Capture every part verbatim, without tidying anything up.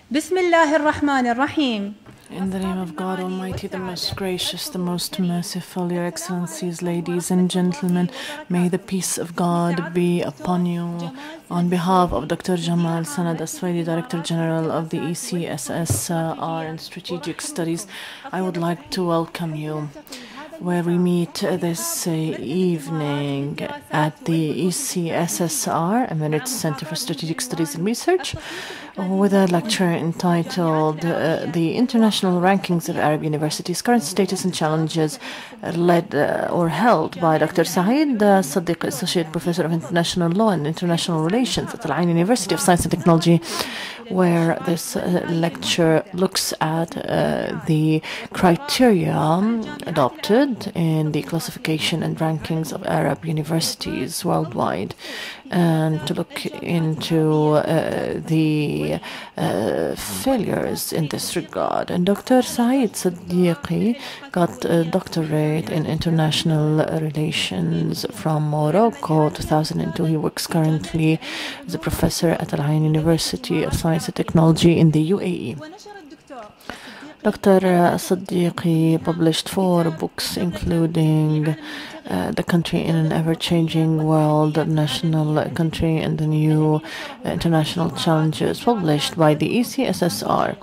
بسم الله الرحمن الرحيم. In the name of God Almighty, the most gracious, the most merciful, Your Excellencies, ladies and gentlemen, may the peace of God be upon you. On behalf of Doctor Jamal Sanad Aswaidi, Director General of the E C S S R and Strategic Studies, I would like to welcome you, where we meet this evening at the E C S S R, Emirates Center for Strategic Studies and Research, with a lecture entitled uh, The International Rankings of Arab Universities, Current Status and Challenges, uh, led uh, or held by Doctor Saeed uh, Saddiki, Associate Professor of International Law and International Relations at Al Ain University of Science and Technology, where this uh, lecture looks at uh, the criteria adopted in the classification and rankings of Arab universities worldwide, and to look into uh, the uh, failures in this regard. And Doctor Saeed Saddiki got a doctorate in international relations from Morocco, two thousand two. He works currently as a professor at Al Ain University of Science and Technology in the U A E. Doctor Saddiki published four books, including uh, The Country in an Ever-Changing World, The National Country and the New International Challenges, published by the E C S S R.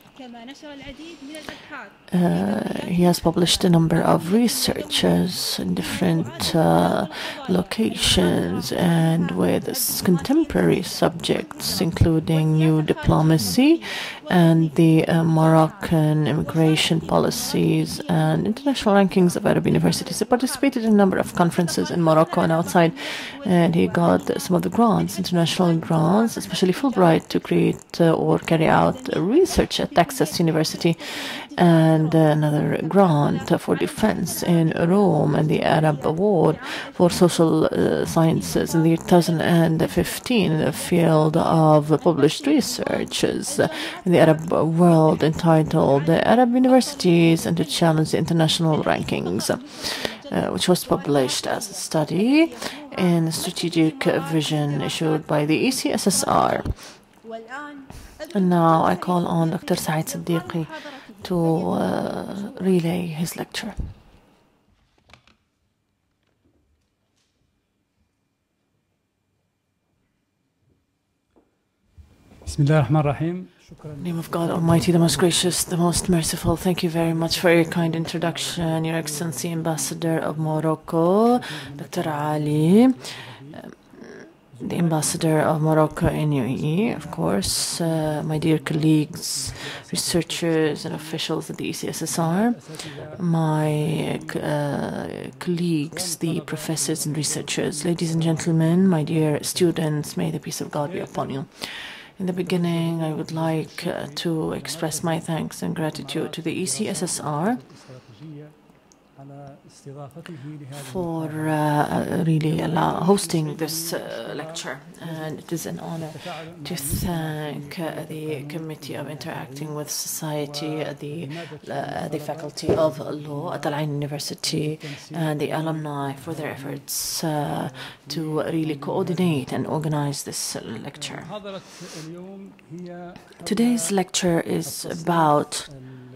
Uh, he has published a number of researches in different uh, locations and with contemporary subjects, including new diplomacy and the uh, Moroccan immigration policies and international rankings of Arab universities. He participated in a number of conferences in Morocco and outside, and he got some of the grants, international grants, especially Fulbright, to create uh, or carry out research at Texas University, and another grant for defense in Rome, and the Arab Award for Social uh, Sciences in the two thousand fifteen in the field of published researches in the Arab world, entitled Arab Universities and to Challenge the International Rankings, uh, which was published as a study in Strategic Vision issued by the E C S S R. And now I call on Doctor Saeed Saddiki to uh, relay his lecture. In the name of God Almighty, the most gracious, the most merciful. Thank you very much for your kind introduction, Your Excellency, Ambassador of Morocco, Doctor Ali, the Ambassador of Morocco in U A E, of course, uh, my dear colleagues, researchers and officials at the E C S S R, my uh, colleagues, the professors and researchers, ladies and gentlemen, my dear students, may the peace of God be upon you. In the beginning, I would like uh, to express my thanks and gratitude to the E C S S R for uh, really allow, hosting this uh, lecture, and it is an honor to thank uh, the Committee of Interacting with Society, uh, the uh, the Faculty of Law at Al Ain University, and the alumni for their efforts uh, to really coordinate and organize this uh, lecture. Today's lecture is about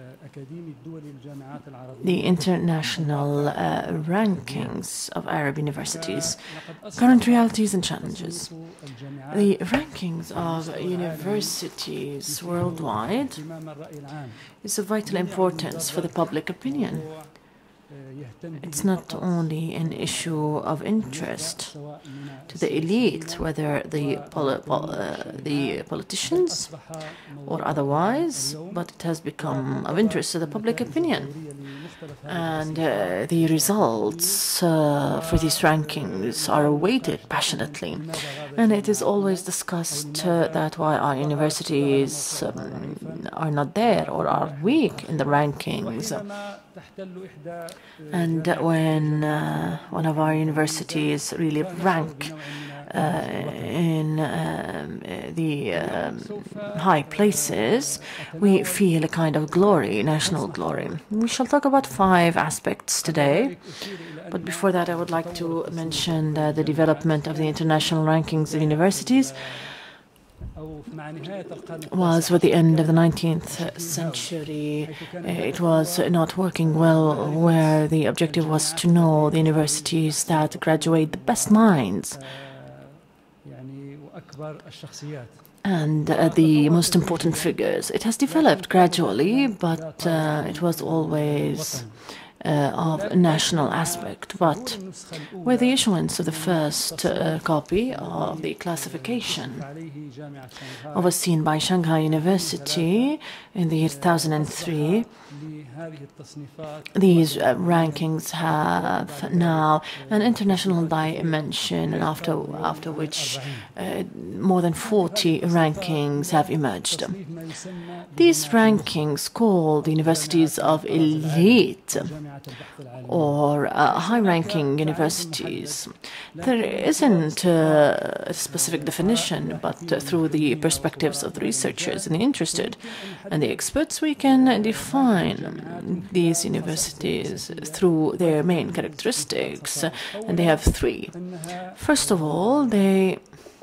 the international uh, rankings of Arab universities, current realities and challenges. The rankings of universities worldwide is of vital importance for the public opinion. It's not only an issue of interest to the elite, whether the, poli pol uh, the politicians or otherwise, but it has become of interest to the public opinion. And uh, the results uh, for these rankings are awaited passionately. And it is always discussed uh, that why our universities um, are not there or are weak in the rankings. And when uh, one of our universities really rank uh, in um, the um, high places, we feel a kind of glory, national glory. We shall talk about five aspects today. But before that, I would like to mention uh, the development of the international rankings of universities. was with the end of the nineteenth century. It was not working well, where the objective was to know the universities that graduate the best minds and uh, the most important figures. It has developed gradually, but uh, it was always uh, of a national aspect. But with the issuance of the first uh, copy of the classification overseen by Shanghai University in the year two thousand three, these uh, rankings have now an international dimension, and after, after which uh, more than forty rankings have emerged. These rankings, called universities of elite or uh, high-ranking universities, there isn't uh, a specific definition, but uh, through the perspectives of the researchers and the interested and the experts, we can define these universities through their main characteristics, and they have three. First of all, they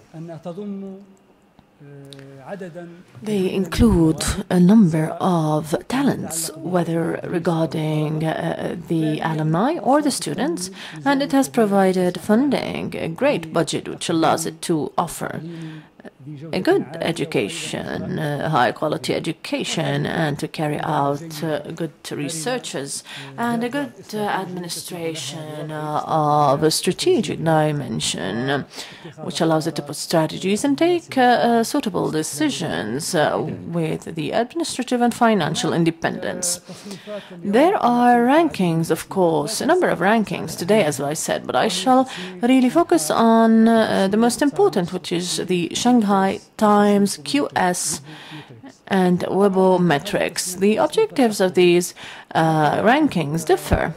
They include a number of talents, whether regarding uh, the alumni or the students, and it has provided funding, a great budget which allows it to offer a good education, a high-quality education, and to carry out uh, good researches and a good uh, administration uh, of a strategic dimension, which allows it to put strategies and take uh, uh, suitable decisions uh, with the administrative and financial independence. There are rankings, of course, a number of rankings today, as I said, but I shall really focus on uh, the most important, which is the Shanghai Times Q S and Webometrics. The objectives of these uh, rankings differ.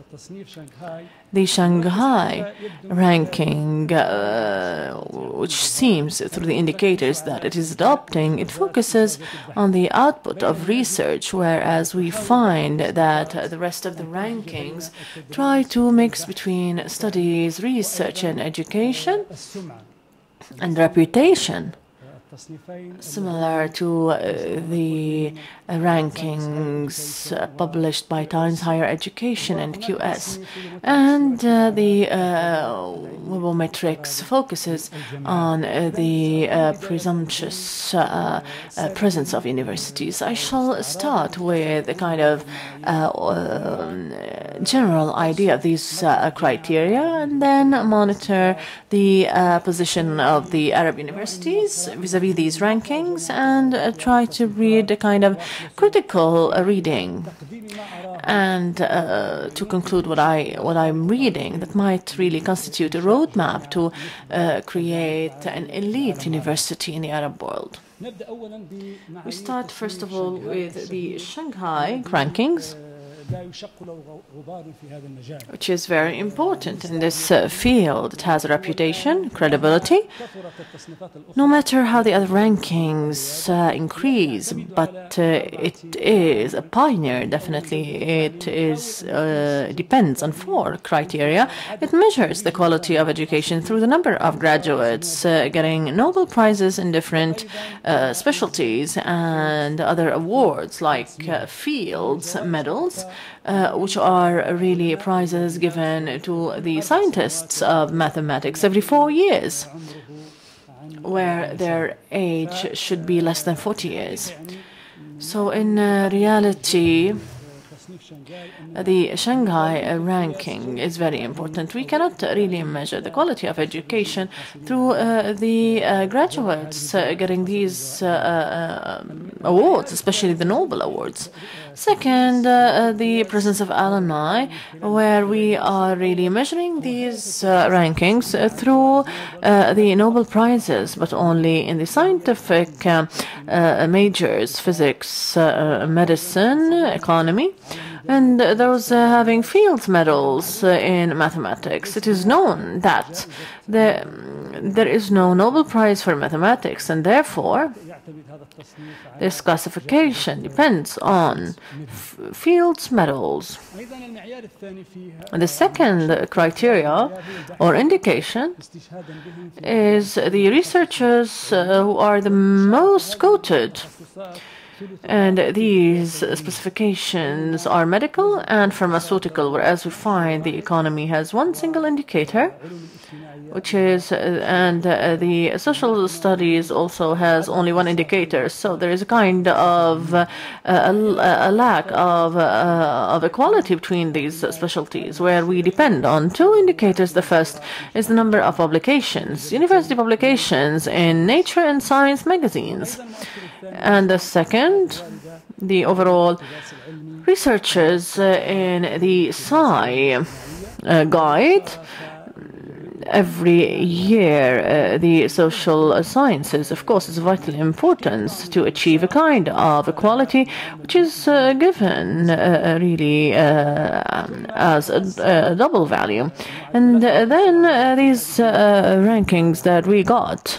The Shanghai ranking, uh, which seems through the indicators that it is adopting, it focuses on the output of research, whereas we find that the rest of the rankings try to mix between studies, research, and education and reputation, similar to uh, the uh, rankings uh, published by Times Higher Education and Q S. And uh, the uh, Webometrics focuses on uh, the uh, presumptuous uh, uh, presence of universities. I shall start with a kind of uh, uh, general idea of these uh, criteria, and then monitor the uh, position of the Arab universities vis-à-vis these rankings, and uh, try to read a kind of critical uh, reading, and uh, to conclude what I what I'm reading that might really constitute a roadmap to uh, create an elite university in the Arab world. We start first of all with the Shanghai rankings, which is very important in this uh, field. It has a reputation, credibility, no matter how the other rankings uh, increase, but uh, it is a pioneer, definitely. It is uh, depends on four criteria. It measures the quality of education through the number of graduates uh, getting Nobel Prizes in different uh, specialties and other awards like uh, Fields medals, Uh, which are really prizes given to the scientists of mathematics every four years, where their age should be less than forty years. So in uh, reality, the Shanghai uh, ranking is very important. We cannot really measure the quality of education through uh, the uh, graduates uh, getting these uh, uh, awards, especially the Nobel Awards. Second, uh, the presence of alumni, where we are really measuring these uh, rankings uh, through uh, the Nobel Prizes, but only in the scientific uh, uh, majors, physics, uh, medicine, economy, and those uh, having Fields medals uh, in mathematics. It is known that the, there is no Nobel Prize for mathematics, and therefore This classification depends on f fields medals. And the second criteria or indication is the researchers uh, who are the most quoted. And these specifications are medical and pharmaceutical, whereas we find the economy has one single indicator, which is, uh, and uh, the social studies also has only one indicator. So there is a kind of uh, a, a lack of, uh, of equality between these specialties, where we depend on two indicators. The first is the number of publications, university publications in Nature and Science magazines. And the second, the overall researchers uh, in the S C I uh, guide. Every year, uh, the social sciences, of course, is of vital importance to achieve a kind of equality, which is uh, given uh, really uh, as a, a double value. And uh, then uh, these uh, rankings that we got,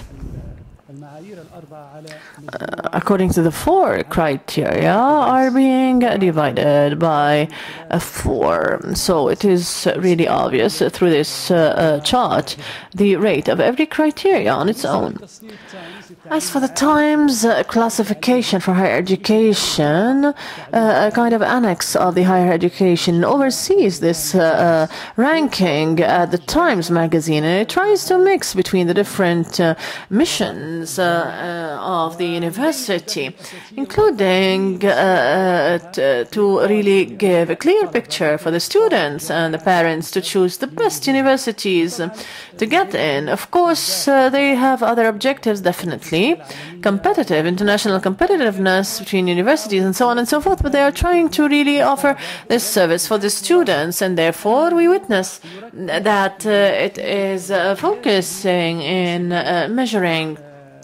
Uh, according to the four criteria, are being divided by uh, four. So it is really obvious through this uh, uh, chart the rate of every criteria on its own. As for the Times uh, classification for higher education, uh, a kind of annex of the higher education oversees this uh, uh, ranking at the Times magazine, and it tries to mix between the different uh, missions uh, uh, of the university, including uh, to really give a clear picture for the students and the parents to choose the best universities to get in. Of course, uh, they have other objectives, definitely. Competitive, international competitiveness between universities and so on and so forth, but they are trying to really offer this service for the students, and therefore we witness that uh, it is uh, focusing in uh, measuring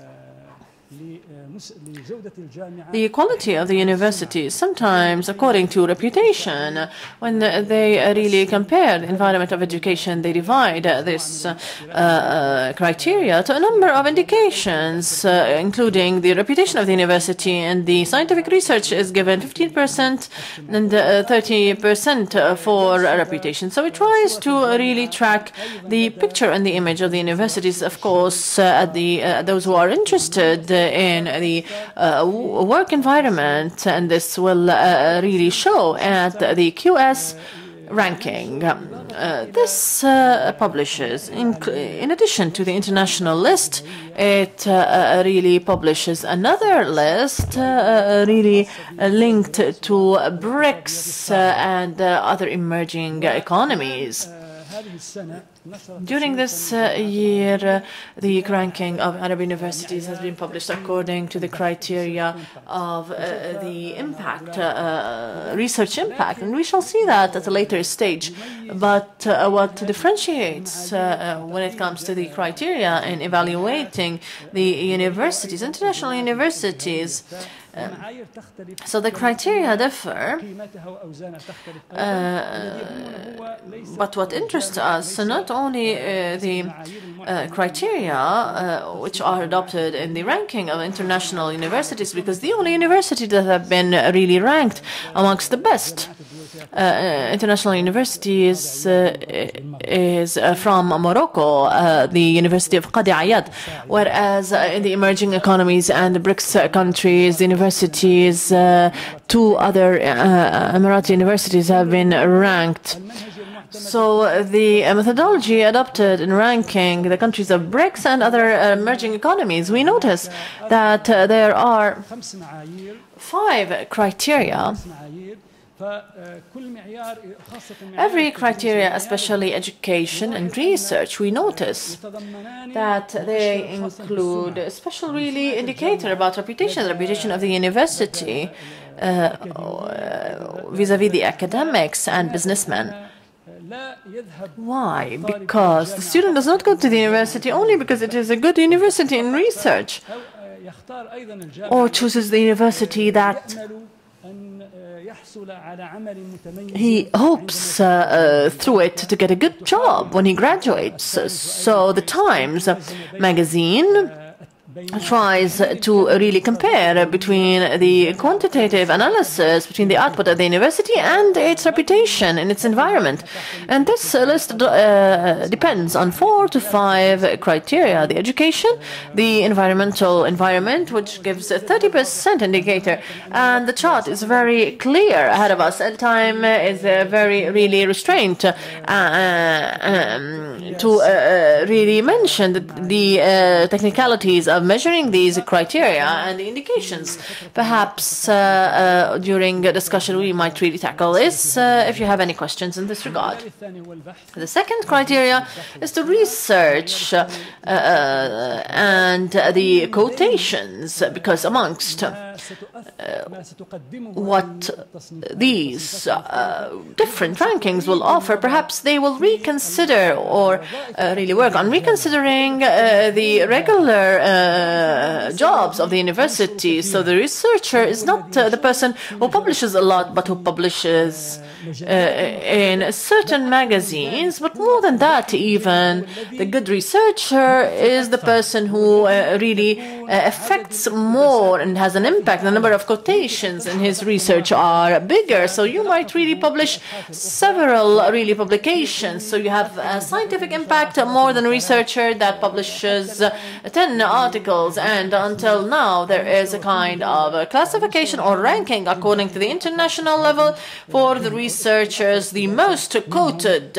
the equality of the universities, sometimes according to reputation. When they really compare the environment of education, they divide this uh, uh, criteria to a number of indications, uh, including the reputation of the university, and the scientific research is given fifteen percent and uh, thirty percent for reputation. So it tries to really track the picture and the image of the universities. Of course, uh, at the uh, those who are interested in the uh, work environment, and this will uh, really show at the Q S ranking. Uh, this uh, publishes, in, in addition to the international list, it uh, really publishes another list uh, really uh, linked to BRICS uh, and uh, other emerging economies. During this uh, year, uh, the ranking of Arab universities has been published according to the criteria of uh, the impact, uh, research impact, and we shall see that at a later stage. But uh, what differentiates uh, when it comes to the criteria in evaluating the universities, international universities, Uh, so the criteria differ, uh, but what interests us not only uh, the uh, criteria uh, which are adopted in the ranking of international universities, because the only university that have been really ranked amongst the best uh, international universities uh, is uh, from Morocco, uh, the University of Qadi Ayad, whereas uh, in the emerging economies and the BRICS countries, the universities, uh, two other uh, Emirati universities have been ranked. So the methodology adopted in ranking the countries of BRICS and other uh, emerging economies, we notice that uh, there are five criteria. Every criteria, especially education and research, we notice that they include a special really indicator about reputation, the reputation of the university vis-a-vis the academics and businessmen. Why? Because the student does not go to the university only because it is a good university in research, or chooses the university that he hopes uh, uh, through it to get a good job when he graduates. So the Times magazine tries to really compare between the quantitative analysis between the output of the university and its reputation in its environment. And this list uh, depends on four to five criteria: the education, the environmental environment, which gives a thirty percent indicator. And the chart is very clear ahead of us, and time is uh, very, really restrained uh, um, to uh, really mention the, the uh, technicalities of measuring these criteria and the indications. Perhaps uh, uh, during a discussion we might really tackle this uh, if you have any questions in this regard. The second criteria is the research uh, uh, and the quotations, because amongst uh, what these uh, different rankings will offer, perhaps they will reconsider or uh, really work on reconsidering uh, the regular uh, jobs of the university. So the researcher is not uh, the person who publishes a lot, but who publishes uh, in certain magazines. But more than that, even, the good researcher is the person who uh, really uh, affects more and has an impact. The number of quotations in his research are bigger, so you might really publish several really publications. So you have a scientific impact more than a researcher that publishes uh, ten articles. And until now, there is a kind of a classification or ranking according to the international level for the researchers, the most quoted.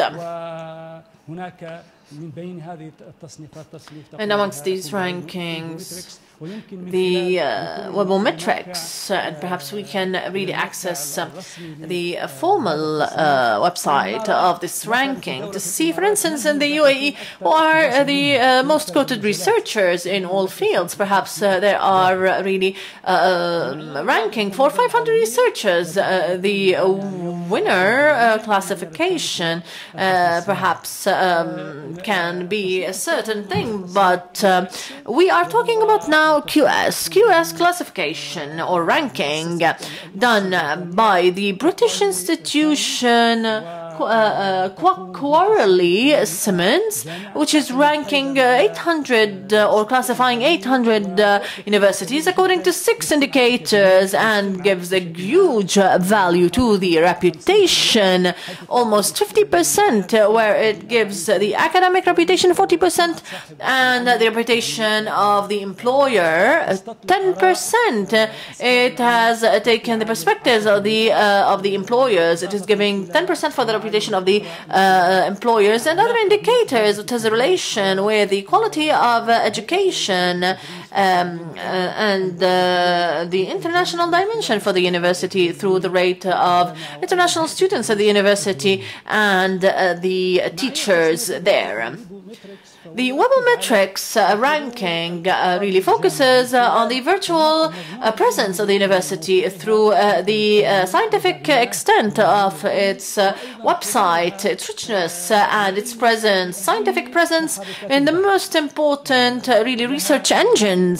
And amongst these rankings, the uh, webometrics, uh, and perhaps we can really access uh, the uh, formal uh, website of this ranking to see, for instance, in the U A E, who are uh, the uh, most quoted researchers in all fields. Perhaps uh, there are uh, really uh, ranking for five hundred researchers. Uh, the uh, winner uh, classification uh, perhaps um, can be a certain thing, but uh, we are talking about now Q S. Q S classification or ranking done by the British institution Uh, uh, Quarterly Simmons, which is ranking uh, eight hundred uh, or classifying eight hundred uh, universities according to six indicators, and gives a huge uh, value to the reputation, almost fifty percent, uh, where it gives uh, the academic reputation forty percent and uh, the reputation of the employer uh, ten percent. Uh, it has uh, taken the perspectives of the uh, of the employers. It is giving ten percent for the reputation of the uh, employers, and other indicators. It has a relation with the quality of uh, education um, uh, and uh, the international dimension for the university through the rate of international students at the university and uh, the teachers there. The webometrics uh, ranking uh, really focuses uh, on the virtual uh, presence of the university through uh, the uh, scientific extent of its uh, website, its richness uh, and its presence, scientific presence in the most important uh, really research engines.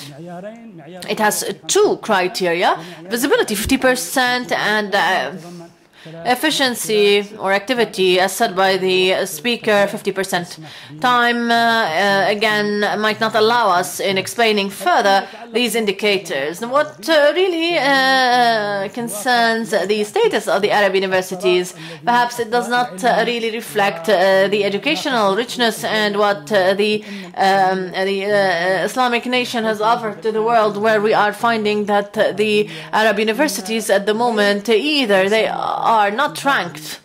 It has two criteria: visibility fifty percent and uh, efficiency or activity, as said by the speaker, fifty percent. Time, uh, uh, again, might not allow us in explaining further these indicators. What uh, really uh, concerns the status of the Arab universities, perhaps it does not uh, really reflect uh, the educational richness and what uh, the, um, the uh, Islamic nation has offered to the world, where we are finding that uh, the Arab universities at the moment, either they are are not ranked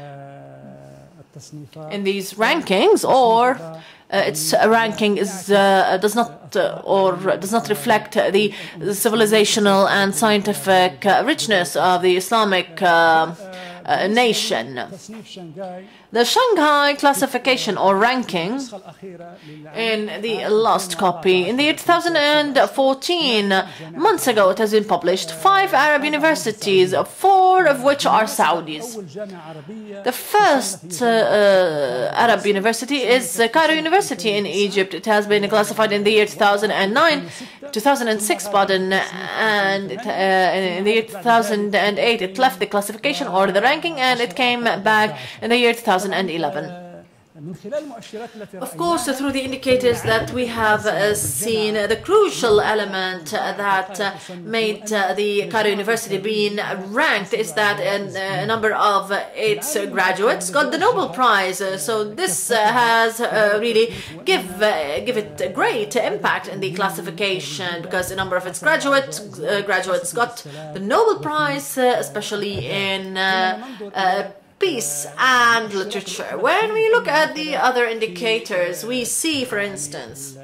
in these rankings, or uh, its ranking is uh, does not uh, or does not reflect the, the civilizational and scientific uh, richness of the Islamic uh, uh, nation. The Shanghai classification or ranking, in the last copy, in the year two thousand fourteen, months ago it has been published, five Arab universities, four of which are Saudis. The first uh, uh, Arab university is uh, Cairo University in Egypt. It has been classified in the year two thousand nine, two thousand six, pardon, and it, uh, in the year two thousand eight it left the classification or the ranking, and it came back in the year two thousand eleven. Of course, through the indicators that we have uh, seen, uh, the crucial element uh, that uh, made uh, the Cairo University being ranked is that a, a number of uh, its graduates got the Nobel Prize. Uh, so this uh, has uh, really give, uh, give it a great impact in the classification, because a number of its graduates, uh, graduates got the Nobel Prize, uh, especially in uh, uh, peace and literature. When we look at the other indicators, we see, for instance,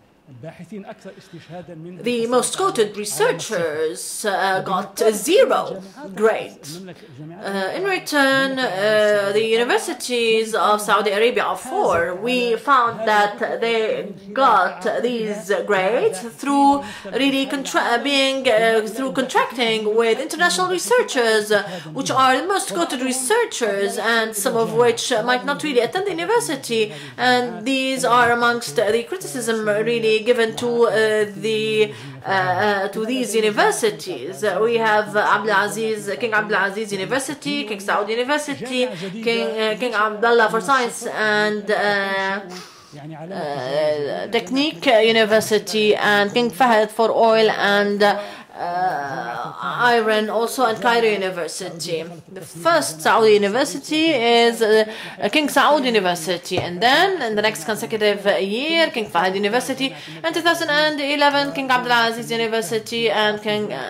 the most quoted researchers uh, got a zero grade. Uh, in return, uh, the universities of Saudi Arabia are four. We found that they got these grades through really contra being uh, through contracting with international researchers, uh, which are the most quoted researchers, and some of which might not really attend the university. And these are amongst the criticism really given to uh, the uh, uh, to these universities. Uh, we have uh, Abdulaziz, King Abdulaziz University, King Saud University, King, uh, King Abdullah for Science and uh, uh, Technique University, and King Fahd for Oil and uh, Uh, Iran, also at Cairo University. The first Saudi university is uh, King Saud University, and then in the next consecutive year, King Fahd University, and two thousand eleven, King Abdulaziz University, and King uh,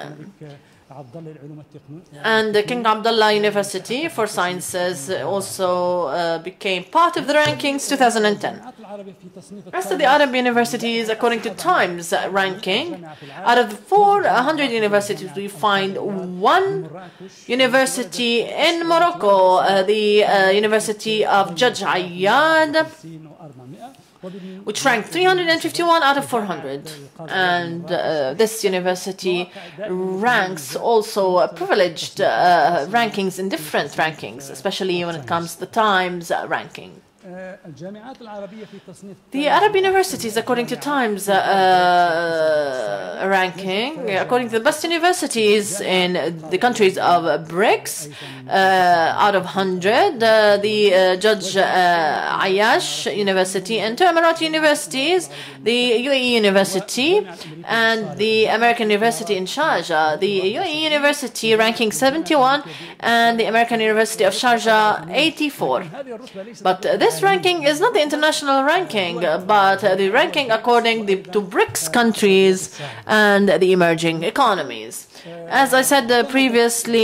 and King Abdullah University for Sciences also uh, became part of the rankings two thousand ten. The rest of the Arab universities, according to Times ranking, out of the four hundred universities, we find one university in Morocco, uh, the uh, University of Judge Ayyad, which ranked three hundred fifty-one out of four hundred. And uh, this university ranks also uh, privileged uh, rankings in different rankings, especially when it comes to the Times uh, ranking. The Arab universities, according to Times uh, uh, ranking, according to the best universities in the countries of BRICS, uh, out of one hundred, uh, the uh, Judge uh, Ayash University, and two Emirati universities, the U A E University and the American University in Sharjah. The U A E University ranking seventy-one and the American University of Sharjah eighty-four. But uh, this ranking is not the international ranking, but uh, the ranking according the, to BRICS countries and the emerging economies. As I said uh, previously,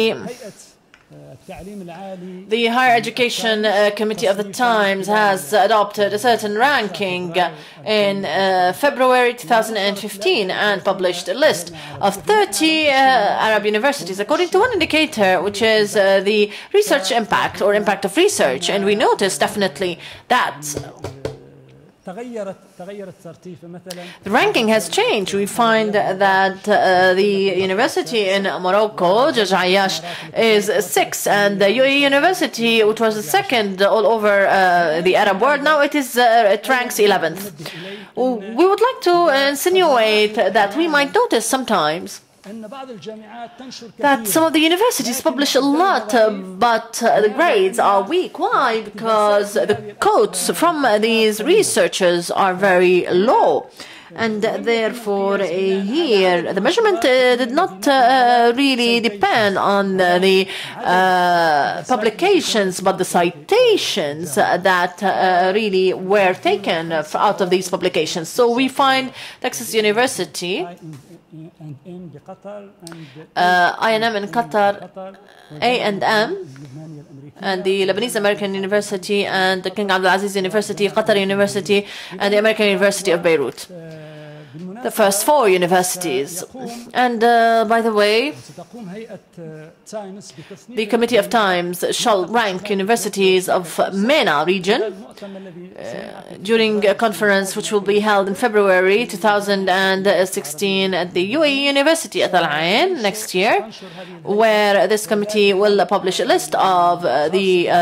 the Higher Education uh, Committee of the Times has adopted a certain ranking in uh, February two thousand fifteen and published a list of thirty uh, Arab universities according to one indicator, which is uh, the research impact or impact of research. And we notice definitely that the ranking has changed. We find that uh, the university in Morocco, Judge Ayash, is six, and the U A E University, which was the second all over uh, the Arab world, now it is uh, it ranks eleventh. We would like to insinuate that we might notice sometimes that some of the universities publish a lot, uh, but uh, the grades are weak. Why? Because the quotes from uh, these researchers are very low. And uh, therefore, uh, here, the measurement uh, did not uh, really depend on uh, the uh, publications, but the citations uh, that uh, really were taken out of these publications. So we find Texas University, uh, I and M in Qatar, A and M, and the Lebanese American University, and the King Abdulaziz University, Qatar University, and the American University of Beirut. The first four universities. And uh, by the way, the Committee of Times shall rank universities of MENA region uh, during a conference which will be held in February two thousand sixteen at the U A E University at Al Ain next year, where this committee will publish a list of uh, the uh,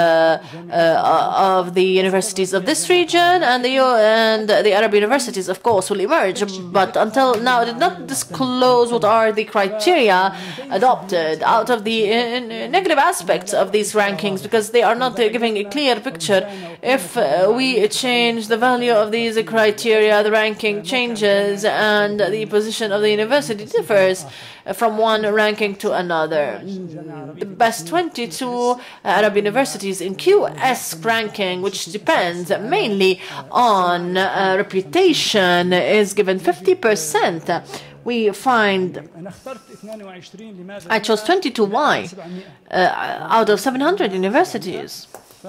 uh, of the universities of this region, and the and the Arab universities, of course, will emerge. but until now did not disclose what are the criteria adopted out of the uh, negative aspects of these rankings, because they are not uh, giving a clear picture. If uh, we change the value of these criteria, the ranking changes and the position of the university differs from one ranking to another. The best twenty-two Arab universities in Q S ranking, which depends mainly on uh, reputation, is given fifty percent. We find I chose twenty-two. Why? Uh, out of seven hundred universities.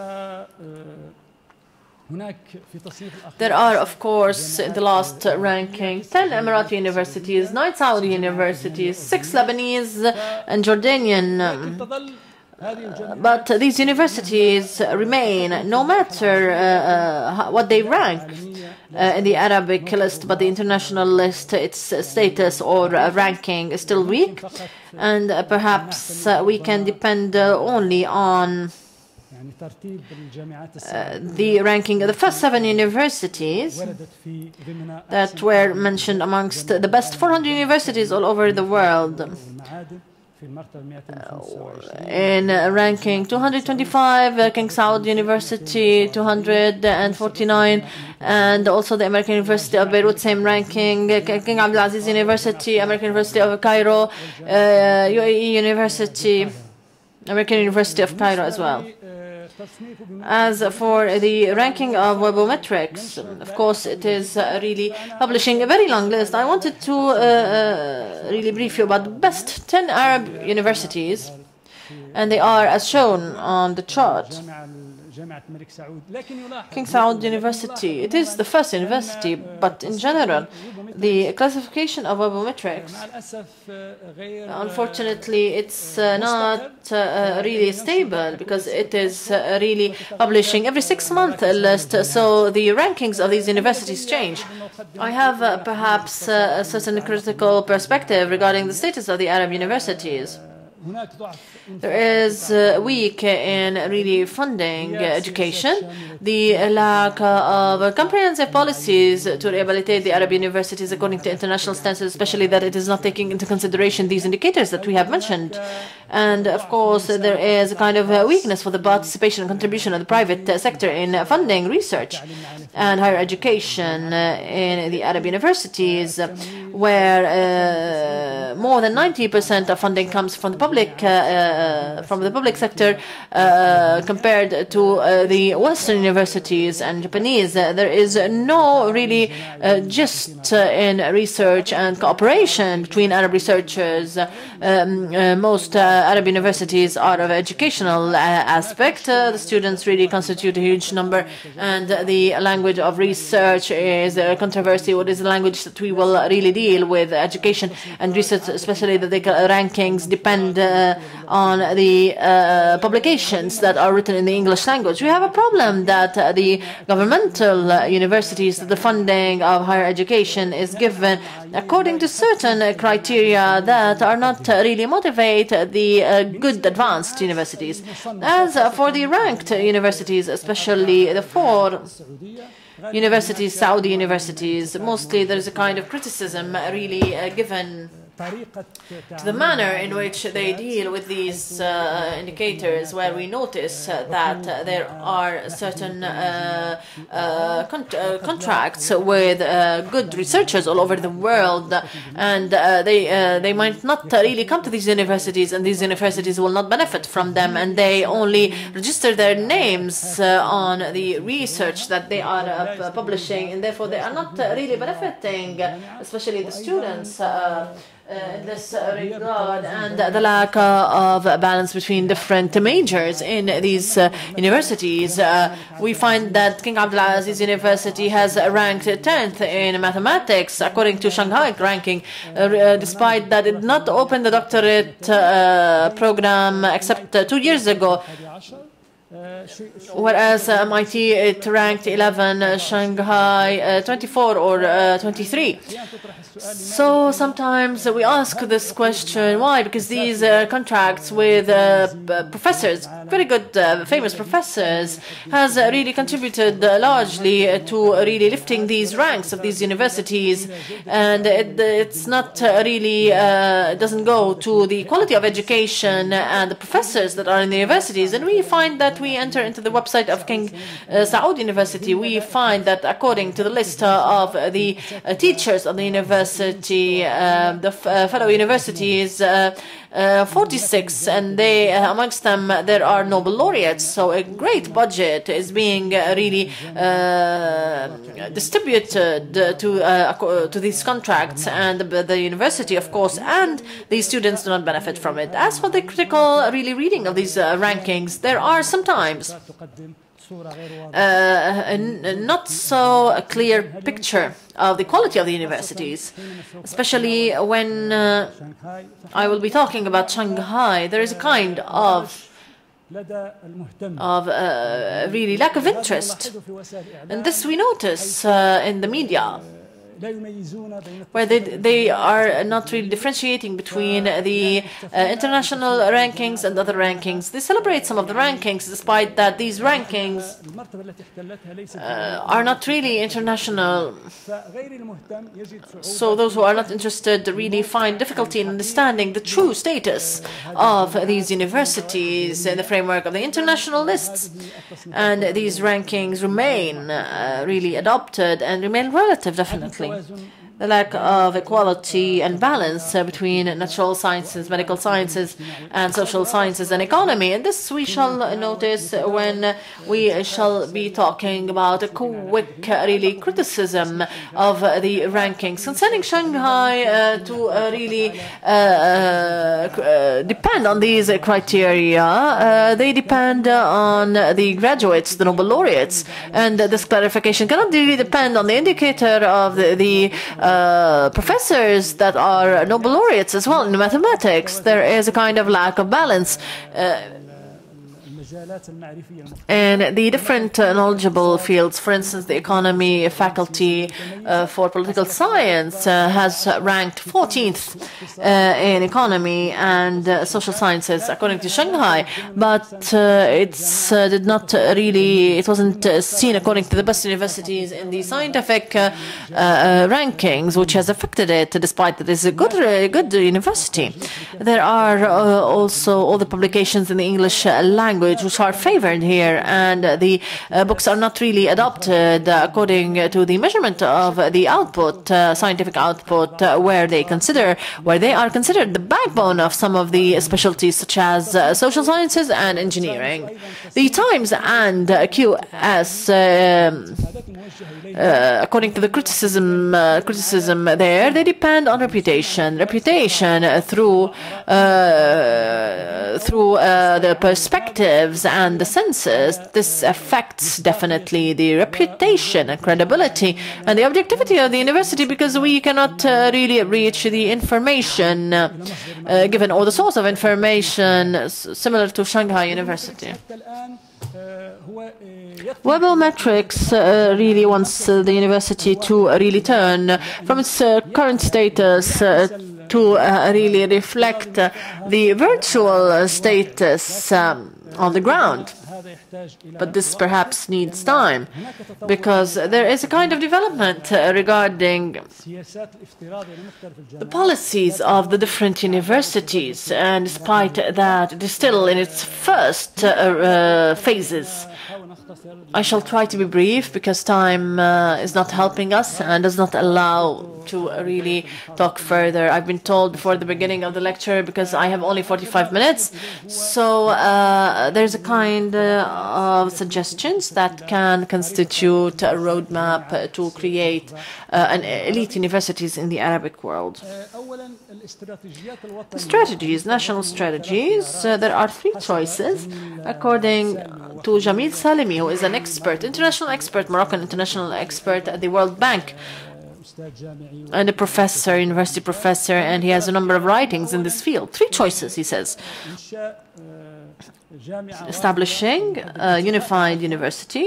There are, of course, in the last ranking, ten Emirati universities, nine Saudi universities, six Lebanese and Jordanian. Um, uh, but these universities remain, no matter uh, uh, what they rank uh, in the Arabic list, but the international list, its status or uh, ranking is still weak. And uh, perhaps uh, we can depend uh, only on Uh, the ranking of the first seven universities that were mentioned amongst the best four hundred universities all over the world. Uh, in uh, ranking two hundred twenty-five, uh, King Saud University, two hundred forty-nine, and also the American University of Beirut, same ranking, uh, King Abdulaziz University, American University of Cairo, uh, U A E University, American University of Cairo as well. As for the ranking of webometrics, of course, it is uh, really publishing a very long list. I wanted to uh, uh, really brief you about the best ten Arab universities, and they are as shown on the chart. King Saud University, it is the first university, but in general, the classification of webometrics, unfortunately, it's uh, not uh, really stable, because it is uh, really publishing every six months a list, so the rankings of these universities change. I have uh, perhaps uh, a certain critical perspective regarding the status of the Arab universities. There is uh, weak in really funding education, the lack of comprehensive policies to rehabilitate the Arab universities according to international standards, especially that it is not taking into consideration these indicators that we have mentioned. And of course, there is a kind of a weakness for the participation and contribution of the private sector in funding research and higher education in the Arab universities, where uh, more than ninety percent of funding comes from the public uh, Uh, from the public sector uh, compared to uh, the Western universities and Japanese. Uh, there is no really uh, just uh, in research and cooperation between Arab researchers. Um, uh, most uh, Arab universities are of educational uh, aspect. Uh, the students really constitute a huge number, and uh, the language of research is a controversy. What is the language that we will really deal with? Education and research, especially the rankings, depend uh, on on the uh, publications that are written in the English language. We have a problem that uh, the governmental uh, universities, the funding of higher education is given according to certain uh, criteria that are not uh, really motivate the uh, good advanced universities. As uh, for the ranked universities, especially the four universities, Saudi universities, mostly there is a kind of criticism really uh, given to the manner in which they deal with these uh, indicators, where we notice uh, that uh, there are certain uh, uh, con uh, contracts with uh, good researchers all over the world, and uh, they uh, they might not really come to these universities, and these universities will not benefit from them, and they only register their names uh, on the research that they are uh, publishing, and therefore they are not uh, really benefiting, especially the students. Uh, Uh, in this uh, regard, and uh, the lack uh, of balance between different majors in these uh, universities. Uh, we find that King Abdulaziz University has ranked tenth in mathematics according to Shanghai ranking, uh, uh, despite that it did not open the doctorate uh, program except uh, two years ago. whereas uh, M I T it ranked eleven, uh, Shanghai uh, twenty-four or uh, twenty-three. So sometimes we ask this question, why? Because these uh, contracts with uh, professors, very good, uh, famous professors, has uh, really contributed uh, largely uh, to really lifting these ranks of these universities, and it, it's not uh, really, uh, it doesn't go to the quality of education and the professors that are in the universities. And we find that we enter into the website of King uh, Saud University, we find that according to the list uh, of the uh, teachers of the university, University, uh, the uh, fellow universities, uh, uh, forty-six, and they uh, amongst them there are Nobel laureates. So a great budget is being uh, really uh, distributed to uh, to these contracts, and the, the university, of course, and the students do not benefit from it. As for the critical, really reading of these uh, rankings, there are sometimes Uh, a not so a clear picture of the quality of the universities, especially when uh, I will be talking about Shanghai. There is a kind of of uh, really lack of interest, and this we notice uh, in the media, where they, they are not really differentiating between the uh, international rankings and other rankings. They celebrate some of the rankings, despite that these rankings uh, are not really international. So those who are not interested really find difficulty in understanding the true status of these universities in the framework of the international lists. And these rankings remain uh, really adopted and remain relative, definitely. The lack of equality and balance uh, between natural sciences, medical sciences, and social sciences and economy. And this we shall notice when we shall be talking about a quick, uh, really, criticism of uh, the rankings. Concerning Shanghai, uh, to uh, really uh, uh, depend on these uh, criteria, uh, they depend on the graduates, the Nobel laureates, and uh, this clarification cannot really depend on the indicator of the, the Uh, professors that are Nobel laureates as well in mathematics. There is a kind of lack of balance. Uh, And the different uh, knowledgeable fields, for instance, the economy faculty uh, for political science uh, has ranked fourteenth uh, in economy and uh, social sciences, according to Shanghai. But uh, it's uh, did not really, it wasn't uh, seen according to the best universities in the scientific uh, uh, rankings, which has affected it, despite that it's a good, uh, good university. There are uh, also all the publications in the English uh, language which are favored here, and uh, the uh, books are not really adopted uh, according to the measurement of uh, the output, uh, scientific output, uh, where they consider, where they are considered the backbone of some of the specialties such as uh, social sciences and engineering. The Times and uh, Q S, um, uh, according to the criticism, uh, criticism there, they depend on reputation, reputation uh, through uh, through uh, the perspectives and the census. This affects definitely the reputation and credibility and the objectivity of the university, because we cannot uh, really reach the information uh, uh, given, or the source of information similar to Shanghai University. Webometrics uh, really wants uh, the university to really turn from its uh, current status uh, to uh, really reflect uh, the virtual status um, on the ground. But this perhaps needs time, because there is a kind of development uh, regarding the policies of the different universities, and despite that, it is still in its first uh, uh, phases. I shall try to be brief, because time uh, is not helping us and does not allow to really talk further. I've been told before the beginning of the lecture, because I have only forty-five minutes, so uh, there's a kind uh, of suggestions that can constitute a roadmap uh, to create uh, an elite universities in the Arabic world. The strategies, national strategies, uh, there are three choices, according to Jamil Salimi, who is an expert, international expert, Moroccan international expert at the World Bank, and a professor, university professor, and he has a number of writings in this field. Three choices, he says. establishing a unified university,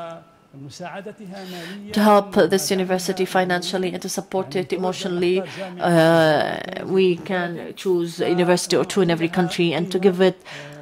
to help this university financially and to support it emotionally. Uh, we can choose a university or two in every country and to give it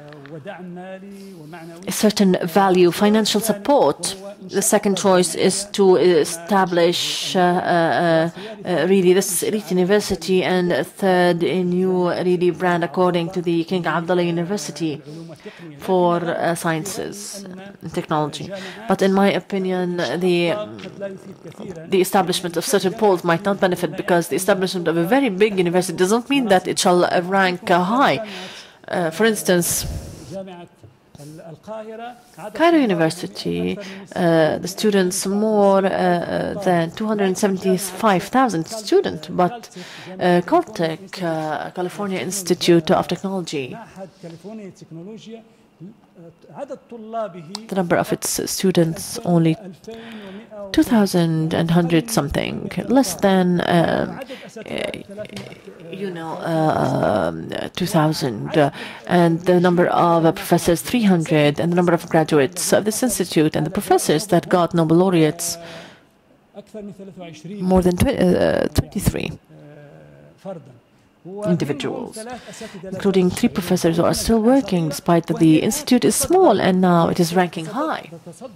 a certain value, financial support. The second choice is to establish uh, uh, uh, really this elite university, and a third, a new really brand according to the King Abdullah University for uh, sciences and technology. But in my opinion, the the establishment of certain poles might not benefit, because the establishment of a very big university does not mean that it shall rank uh, high. Uh, for instance, Cairo University, uh, the students more uh, than two hundred seventy-five thousand students, but uh, Caltech, uh, California Institute of Technology, the number of its students only two thousand and one hundred something, less than uh, you know uh, two thousand, uh, and the number of uh, professors three hundred, and the number of graduates of this institute and the professors that got Nobel laureates more than uh, twenty-three individuals, including three professors who are still working despite that the institute is small and now it is ranking high.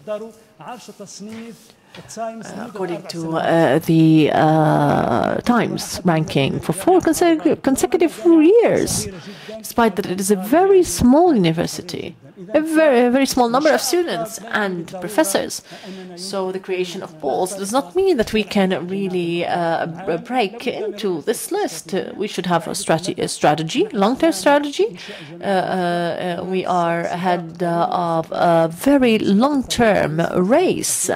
Uh, according to uh, the uh, Times ranking for four consecutive, consecutive years, despite that it is a very small university, a very, a very small number of students and professors. So the creation of poles does not mean that we can really uh, break into this list. Uh, we should have a strategy, a strategy, long-term strategy. Uh, uh, we are ahead uh, of a very long-term race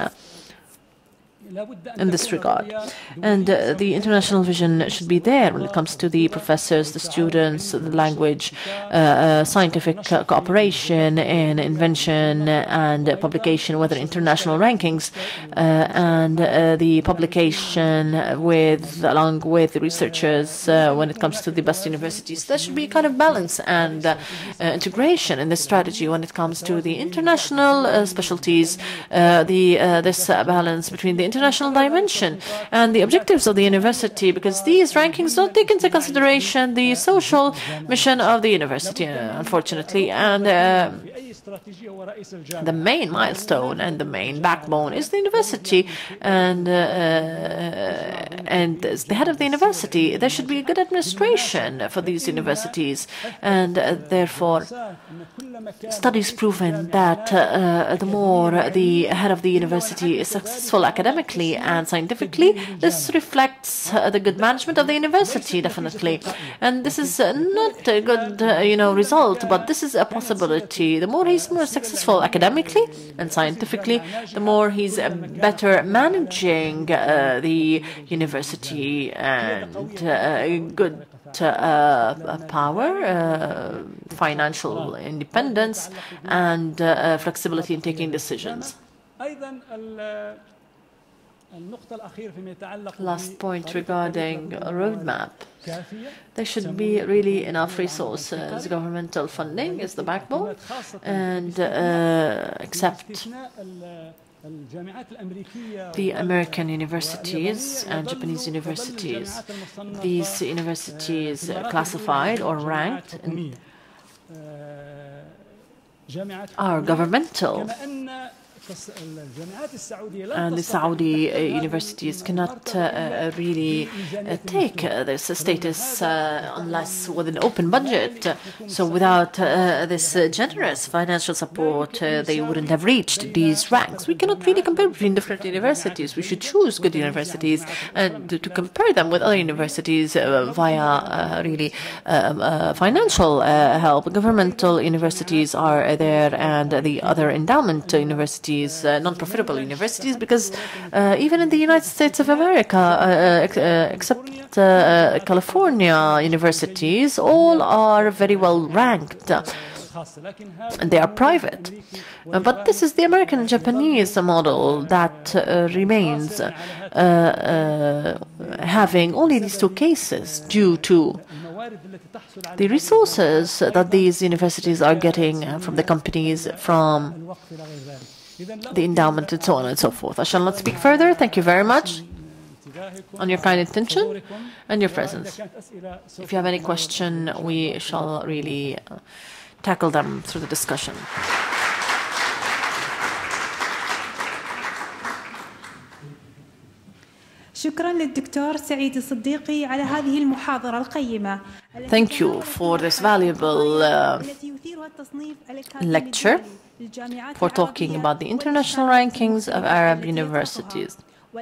in this regard. And uh, the international vision should be there when it comes to the professors, the students, the language, uh, uh, scientific uh, cooperation and invention and uh, publication, whether international rankings, uh, and uh, the publication with, along with the researchers uh, when it comes to the best universities. There should be kind of balance and uh, uh, integration in this strategy when it comes to the international uh, specialties, uh, the uh, this uh, balance between the international international dimension and the objectives of the university, because these rankings don't take into consideration the social mission of the university, uh, unfortunately. And uh, the main milestone and the main backbone is the university, and uh, and as the head of the university, there should be a good administration for these universities, and uh, therefore studies proven that uh, the more the head of the university is successful academically and scientifically, this reflects uh, the good management of the university, definitely. And this is uh, not a good uh, you know result, but this is a possibility. The more he's more successful academically and scientifically, the more he's uh, better managing uh, the university, and uh, good uh, power, uh, financial independence, and uh, flexibility in taking decisions. Last point regarding a roadmap. There should be really enough resources. Governmental funding is the backbone, and uh, except the American universities and Japanese universities, these universities uh, classified or ranked in, are governmental. And the Saudi uh, universities cannot uh, really uh, take uh, this status uh, unless with an open budget. So without uh, this uh, generous financial support, uh, they wouldn't have reached these ranks. We cannot really compare between different universities. We should choose good universities and to, to compare them with other universities uh, via uh, really uh, uh, financial uh, help. Governmental universities are there, and the other endowment universities, Uh, non-profitable universities, because uh, even in the United States of America, uh, ex uh, except uh, California universities, all are very well ranked. And they are private. Uh, but this is the American and Japanese model that uh, remains uh, uh, having only these two cases due to the resources that these universities are getting from the companies, from the endowment, and so on and so forth. I shall not speak further. Thank you very much on your kind attention and your presence. If you have any question, we shall really uh, tackle them through the discussion. شكرا للدكتور سعيد الصديقي على هذه المحاضرة القيمة. Thank you for this valuable uh, lecture, for talking about the international rankings of Arab universities.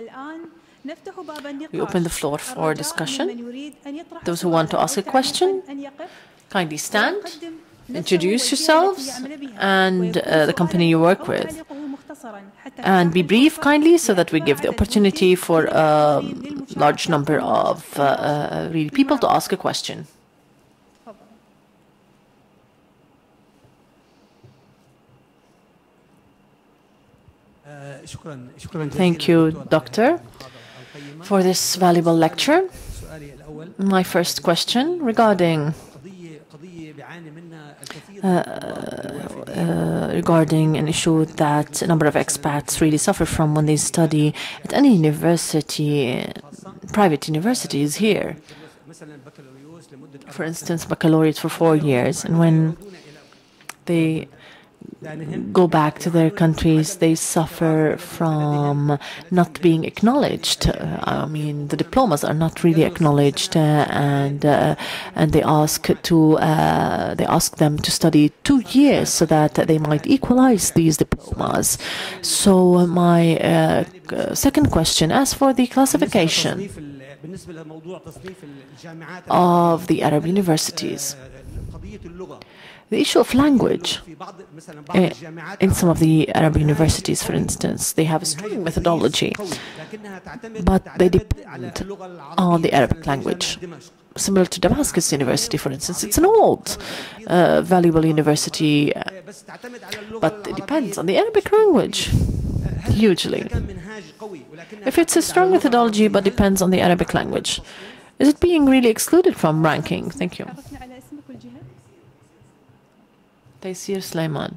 We open the floor for discussion. Those who want to ask a question, kindly stand, introduce yourselves and uh, the company you work with. And be brief, kindly, so that we give the opportunity for a large number of uh, uh, really people to ask a question. Thank you, Doctor, for this valuable lecture. My first question regarding Uh, uh, regarding an issue that a number of expats really suffer from when they study at any university, private universities here. For instance, baccalaureate for four years, and when they go back to their countries, they suffer from not being acknowledged. Uh, I mean, the diplomas are not really acknowledged, uh, and uh, and they ask to uh, they ask them to study two years so that they might equalize these diplomas. So uh, my uh, second question, as for the classification of the Arab universities, the issue of language, uh, in some of the Arab universities, for instance, they have a strong methodology, but they depend on the Arabic language. Similar to Damascus University, for instance, it's an old, uh, valuable university, uh, but it depends on the Arabic language, hugely. If it's a strong methodology but depends on the Arabic language, is it being really excluded from ranking? Thank you. Taysir Sulaiman.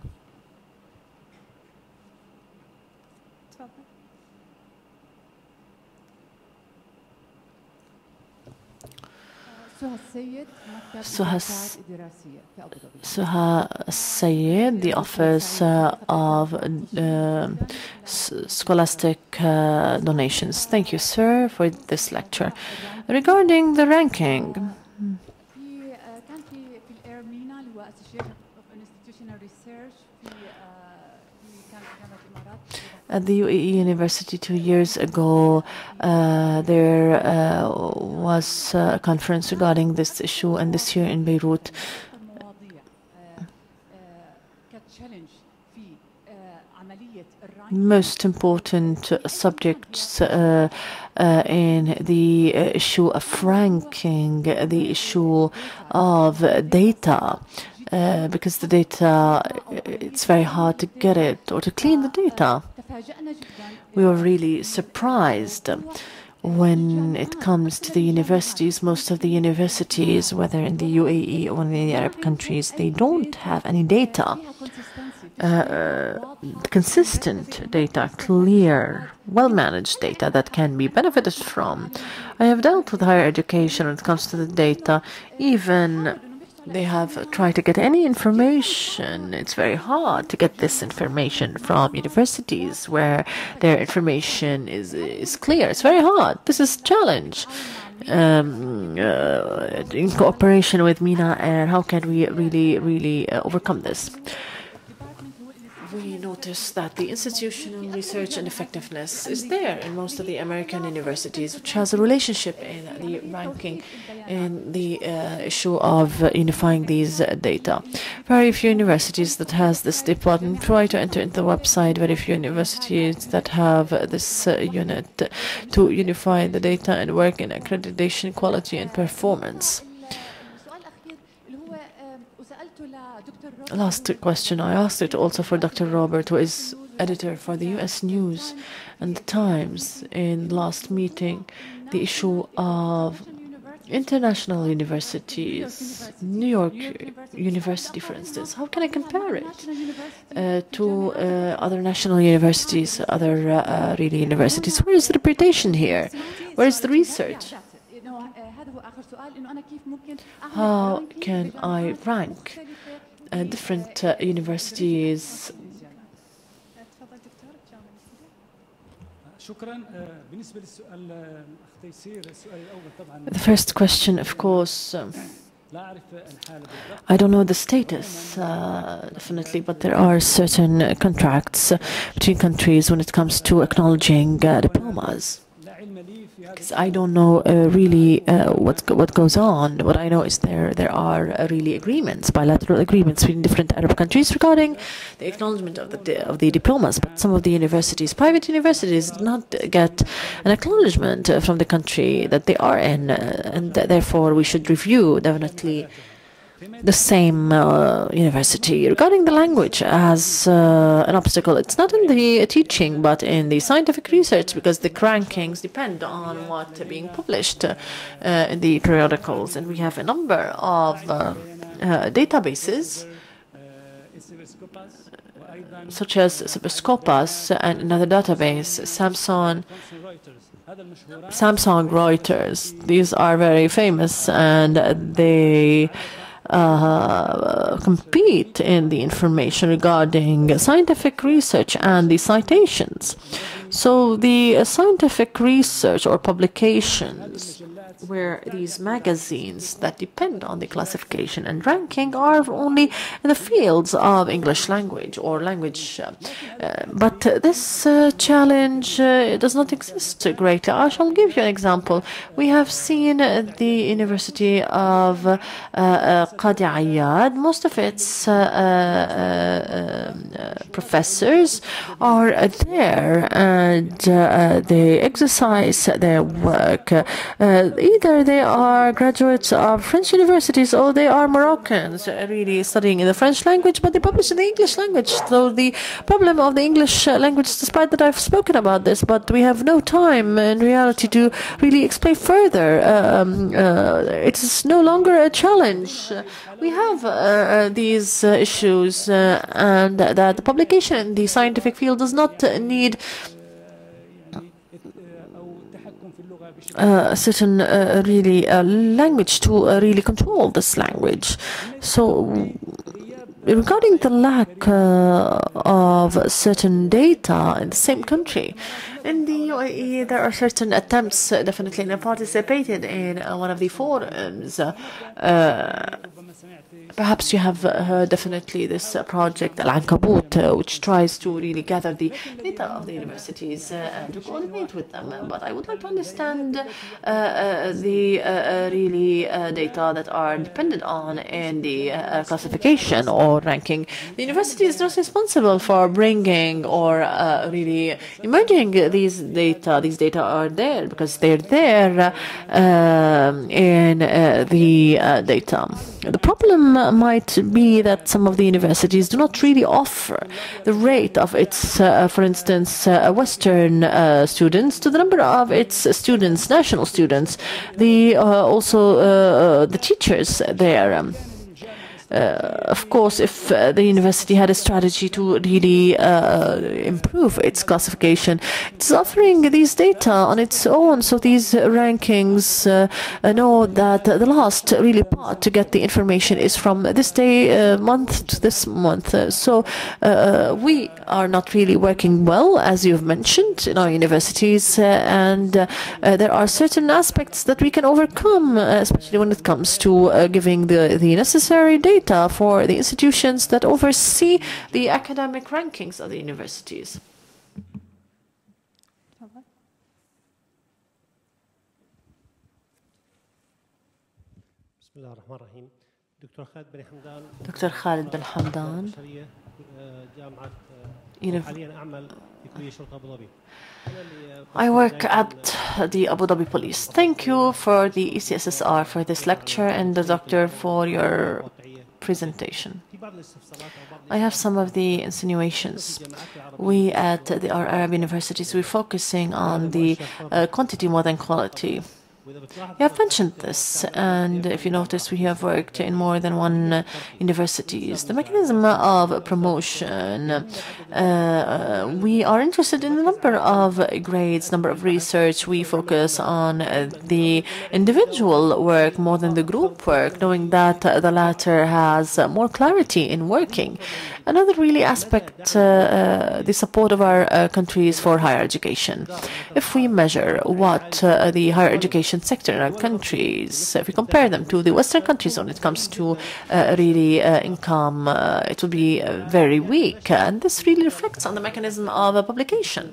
Suha Sayed, the Office uh, of uh, Scholastic uh, Donations. Thank you, sir, for this lecture. Regarding the ranking, at the U A E University two years ago, uh, there uh, was a conference regarding this issue, and this year in Beirut, most important subjects uh, uh, in the issue of ranking, the issue of data. Uh, because the data, it's very hard to get it or to clean the data. We were really surprised when it comes to the universities. Most of the universities, whether in the U A E or in the Arab countries, they don't have any data, uh, consistent data, clear, well-managed data that can be benefited from. I have dealt with higher education when it comes to the data. Even they have tried to get any information. It's very hard to get this information from universities where their information is is clear. It's very hard. This is a challenge. Um, uh, in cooperation with MENA Air, how can we really, really uh, overcome this? We notice that the institutional research and effectiveness is there in most of the American universities, which has a relationship in the ranking in the uh, issue of uh, unifying these uh, data. Very few universities that has this department try to enter into the website. Very few universities that have uh, this uh, unit to unify the data and work in accreditation, quality, and performance. Last question, I asked it also for Doctor Robert, who is editor for the U S News and the Times, in the last meeting, the issue of international universities, New York University, for instance, how can I compare it uh, to uh, other national universities, other uh, really universities? Where is the reputation here? Where is the research? How can I rank uh, different uh, universities? The first question, of course, um, I don't know the status, uh, definitely, but there are certain contracts uh, between countries when it comes to acknowledging uh, diplomas. Because I don't know uh, really uh, what what goes on. What I know is there there are uh, really agreements, bilateral agreements between different Arab countries regarding the acknowledgement of the of the diplomas. But some of the universities, private universities, did not get an acknowledgement uh, from the country that they are in, uh, and therefore we should review definitely the same uh, university. Regarding the language as uh, an obstacle, it's not in the teaching but in the scientific research, because the rankings depend on what being published uh, in the periodicals, and we have a number of uh, uh, databases such as Scopus and another database, Samsung, Samsung Reuters. These are very famous, and they Uh, compete in the information regarding scientific research and the citations. So the scientific research or publications where these magazines that depend on the classification and ranking are only in the fields of English language or language. Uh, uh, but this uh, challenge uh, does not exist greatly. I shall give you an example. We have seen uh, the University of uh, uh, Qadi Ayyad. Most of its uh, uh, uh, professors are there, and uh, they exercise their work. Uh, Either they are graduates of French universities or they are Moroccans really studying in the French language, but they publish in the English language. So the problem of the English language, despite that I've spoken about this, but we have no time in reality to really explain further. Um, uh, it is no longer a challenge. We have uh, these uh, issues, uh, and that the publication in the scientific field does not need Uh, a certain uh, really uh, language to uh, really control this language. So regarding the lack uh, of certain data in the same country, in the U A E there are certain attempts, uh, definitely, and I participated in uh, one of the forums. Uh, uh, Perhaps you have heard definitely this uh, project, Al-Ankabut, uh, which tries to really gather the data of the universities uh, and to coordinate with them. But I would like to understand uh, uh, the uh, really uh, data that are dependent on in the uh, classification or ranking. The university is not responsible for bringing or uh, really emerging these data. These data are there because they're there uh, in uh, the uh, data. The problem might be that some of the universities do not really offer the rate of its, uh, for instance, uh, Western uh, students to the number of its students, national students, the uh, also uh, the teachers there. Um, Uh, of course, if uh, the university had a strategy to really uh, improve its classification, it's offering these data on its own. So these rankings uh, know that the last really part to get the information is from this day, uh, month to this month. Uh, so uh, we are not really working well, as you've mentioned, in our universities, uh, and uh, uh, there are certain aspects that we can overcome, uh, especially when it comes to uh, giving the, the necessary data for the institutions that oversee the academic rankings of the universities. Doctor Khalid bin Hamdan, I work at the Abu Dhabi Police. Thank you for the E C S S R for this lecture, and the doctor for your presentation. I have some of the insinuations. We at the, our Arab universities, we're focusing on the uh, quantity more than quality. You have mentioned this, and if you notice, we have worked in more than one uh, universities. The mechanism of promotion, uh, we are interested in the number of grades, number of research. We focus on uh, the individual work more than the group work, knowing that uh, the latter has uh, more clarity in working. Another really aspect, uh, uh, the support of our uh, countries for higher education. If we measure what uh, the higher education sector in our countries, if we compare them to the Western countries when it comes to uh, really uh, income, uh, it will be uh, very weak. And this really reflects on the mechanism of uh, publication.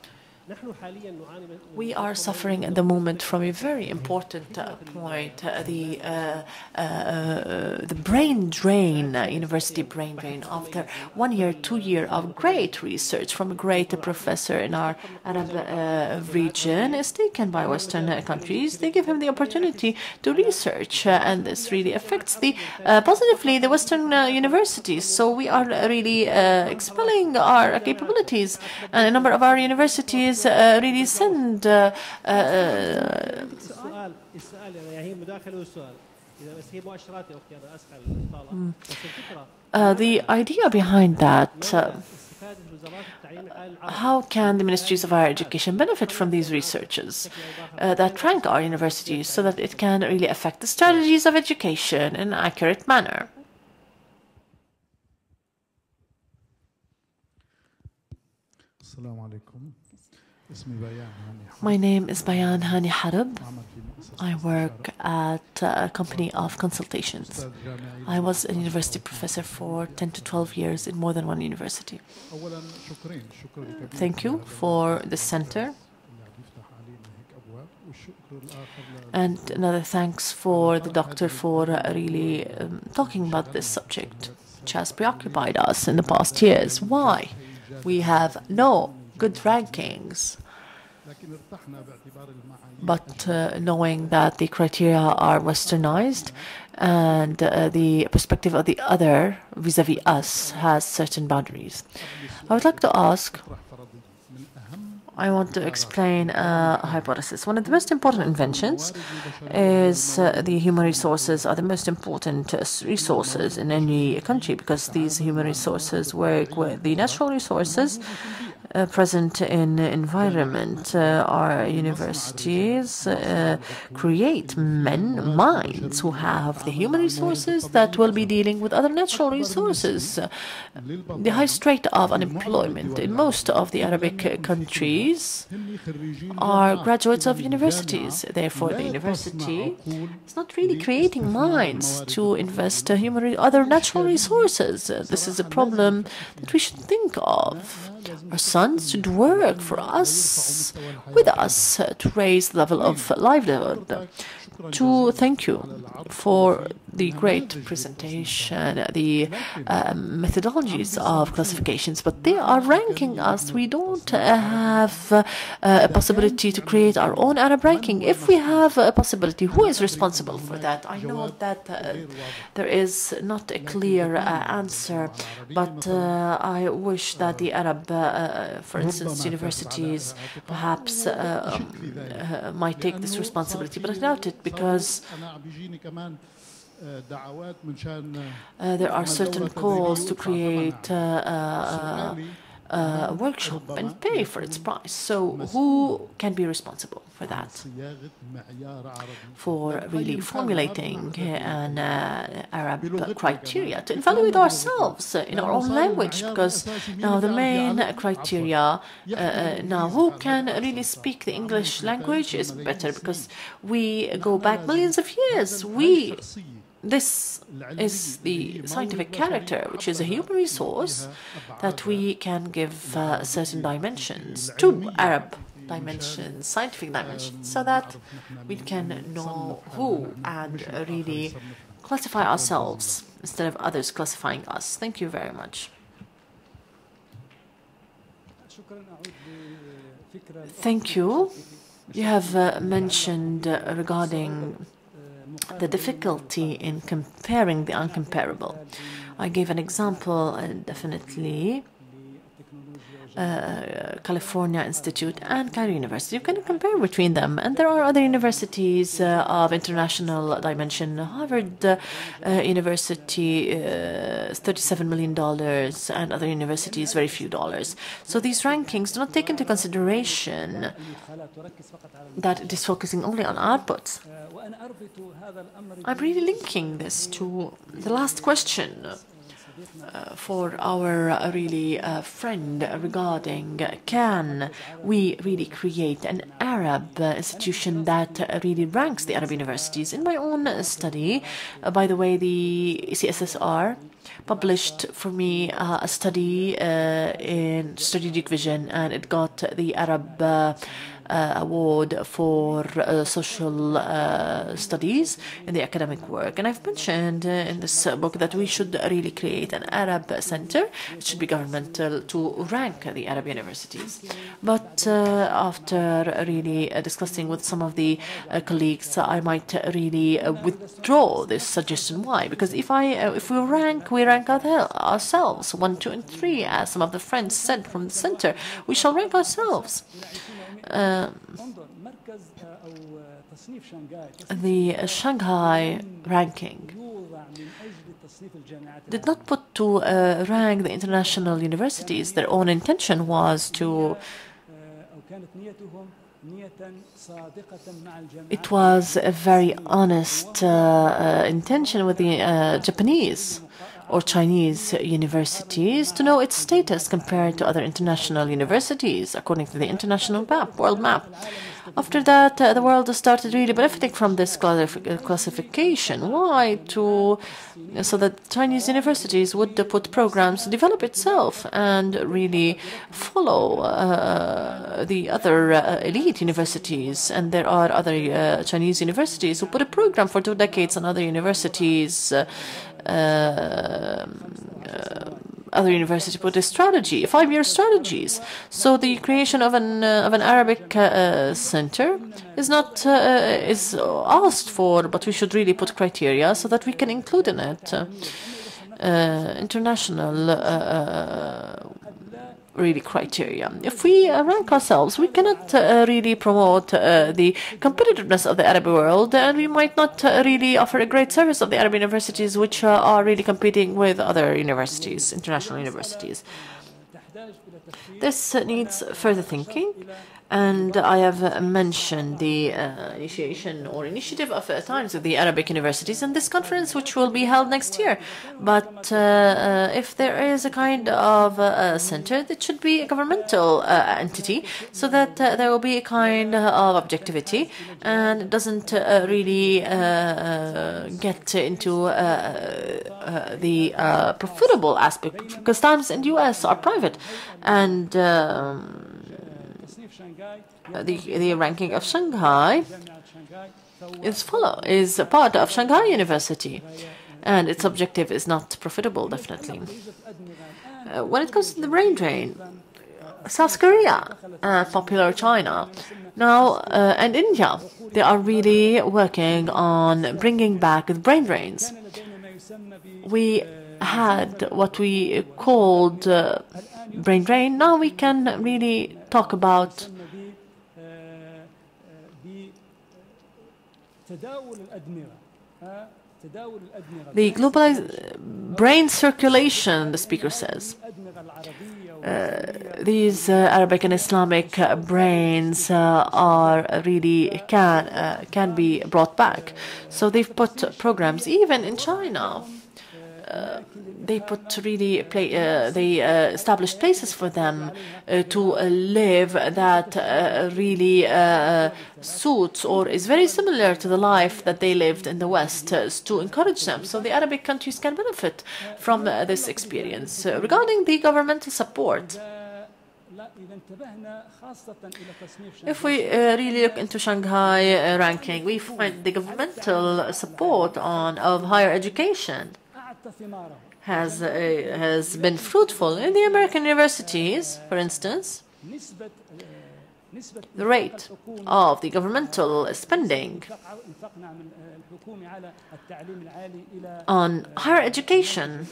We are suffering at the moment from a very important uh, point, uh, the uh, uh, the brain drain, uh, university brain drain. After one year, two year of great research from a great professor in our Arab uh, region is taken by Western uh, countries. They give him the opportunity to research, uh, and this really affects the uh, positively the Western uh, universities. So we are really uh, expelling our capabilities, and a number of our universities uh, really send uh, uh, uh, the idea behind that. Uh, how can the ministries of higher education benefit from these researches uh, that rank our universities so that it can really affect the strategies of education in an accurate manner? My name is Bayan Hani Harab. I work at a company of consultations. I was a university professor for ten to twelve years in more than one university. Thank you for the center. And another thanks for the doctor for really um, talking about this subject, which has preoccupied us in the past years. Why? We have no good rankings. But uh, knowing that the criteria are westernized and uh, the perspective of the other vis-à-vis us has certain boundaries. I would like to ask, I want to explain a hypothesis. One of the most important inventions is uh, the human resources are the most important uh, resources in any country, because these human resources work with the natural resources Uh, present in environment. Uh, our universities uh, create men, minds who have the human resources that will be dealing with other natural resources. Uh, the highest rate of unemployment in most of the Arabic countries are graduates of universities. Therefore, the university is not really creating minds to invest uh, human other natural resources. Uh, this is a problem that we should think of. Our sons should work for us, with us, uh, to raise the level of livelihood. To thank you for the great presentation, the uh, methodologies of classifications, but they are ranking us. We don't uh, have uh, a possibility to create our own Arab ranking. If we have a possibility, who is responsible for that? I know that uh, there is not a clear uh, answer, but uh, I wish that the Arab, uh, for instance, universities perhaps uh, um, uh, might take this responsibility, but I doubt it, because uh, there are certain calls to create uh, uh, uh, a workshop and pay for its price. So who can be responsible for that? For really formulating an uh, Arab criteria to evaluate ourselves in our own language, because now the main criteria, uh, now who can really speak the English language is better, because we go back millions of years. We This is the scientific character, which is a human resource that we can give uh, certain dimensions to Arab dimensions, scientific dimensions, so that we can know who and really classify ourselves instead of others classifying us. Thank you very much. Thank you. You have uh, mentioned uh, regarding the difficulty in comparing the uncomparable. I gave an example, uh, definitely. uh, California Institute and Cairo University. You can compare between them. And there are other universities uh, of international dimension. Harvard uh, uh, University uh, is thirty-seven million dollars, and other universities very few dollars. So these rankings do not take into consideration that it is focusing only on outputs. I'm really linking this to the last question uh, for our uh, really uh, friend regarding uh, can we really create an Arab uh, institution that uh, really ranks the Arab universities? In my own study, uh, by the way, the E C S S R published for me uh, a study uh, in strategic vision, and it got the Arab uh, Uh, award for uh, social uh, studies in the academic work. And I've mentioned uh, in this uh, book that we should really create an Arab center. It should be governmental to rank the Arab universities. But uh, after really uh, discussing with some of the uh, colleagues, I might really uh, withdraw this suggestion. Why? Because if I, uh, if we rank, we rank ourselves, one, two, and three, as some of the friends said from the center. We shall rank ourselves. Uh, the Shanghai ranking did not put to uh, rank the international universities. Their own intention was to It was a very honest uh, uh, intention with the uh, Japanese or Chinese universities to know its status compared to other international universities according to the international map, world map. After that, uh, the world started really benefiting from this classification. Why? To so that Chinese universities would uh, put programs to develop itself and really follow uh, the other uh, elite universities. And there are other uh, Chinese universities who put a program for two decades on other universities. Uh, uh, uh, Other universities put a strategy, five-year strategies. So the creation of an uh, of an Arabic uh, center is not uh, is asked for, but we should really put criteria so that we can include in it uh, uh, international uh, really criteria. If we uh, rank ourselves, we cannot uh, really promote uh, the competitiveness of the Arab world, and we might not uh, really offer a great service of the Arab universities, which uh, are really competing with other universities, international universities. This uh, needs further thinking. And I have uh, mentioned the uh, initiation or initiative of uh, times of the Arabic universities in this conference, which will be held next year. But uh, uh, if there is a kind of uh, center, it should be a governmental uh, entity, so that uh, there will be a kind of objectivity, and it doesn't uh, really uh, get into uh, uh, the uh, profitable aspect, because times in the U S are private, and um, The, the ranking of Shanghai is follow is a part of Shanghai University, and its objective is not profitable, definitely. Uh, when it comes to the brain drain, South Korea, uh, popular China, now uh, and India, they are really working on bringing back the brain drains. We had what we called uh, brain drain. Now we can really talk about the globalized brain circulation, the speaker says. Uh, these uh, Arabic and Islamic uh, brains uh, are really can uh, can be brought back. So they've put programs even in China. Uh, they put really play, uh, they uh, established places for them uh, to uh, live that uh, really uh, suits or is very similar to the life that they lived in the West, uh, to encourage them so the Arabic countries can benefit from uh, this experience. Uh, regarding the governmental support, if we uh, really look into Shanghai uh, ranking, we find the governmental support on of higher education has uh, has been fruitful in the American universities, for instance. the rate of the governmental spending on higher education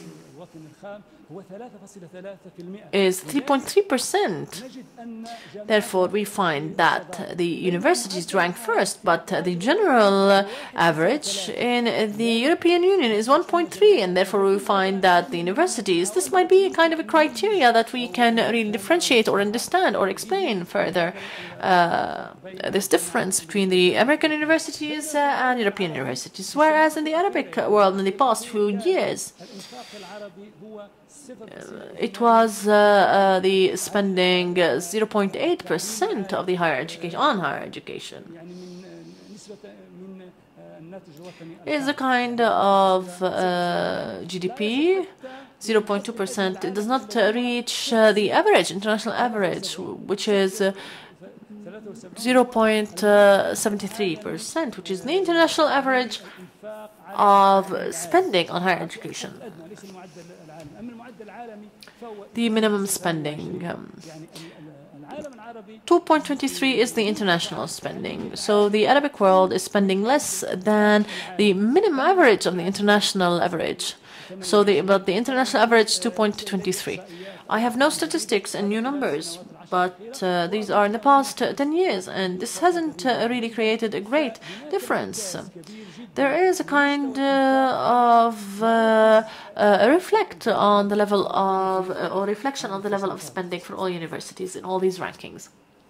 is three point three percent. Therefore, we find that the universities rank first, but the general average in the European Union is one point three, and therefore we find that the universities, this might be a kind of a criteria that we can really differentiate or understand or explain further uh, this difference between the American universities uh, and European universities, whereas in the Arabic world in the past few years, Uh, it was uh, uh, the spending zero point eight percent of the higher education on higher education. Is a kind of uh, G D P, zero point two percent. It does not uh, reach uh, the average, international average, which is uh, zero point seven three percent, which is the international average of spending on higher education. The minimum spending. Um, two point two three is the international spending. So the Arabic world is spending less than the minimum average of the international average. So the, but the international average two point two three. I have no statistics and new numbers, but uh, these are in the past uh, ten years, and this hasn't uh, really created a great difference. There is a kind uh, of uh, uh, reflect on the level of, uh, or reflection on the level of spending for all universities in all these rankings.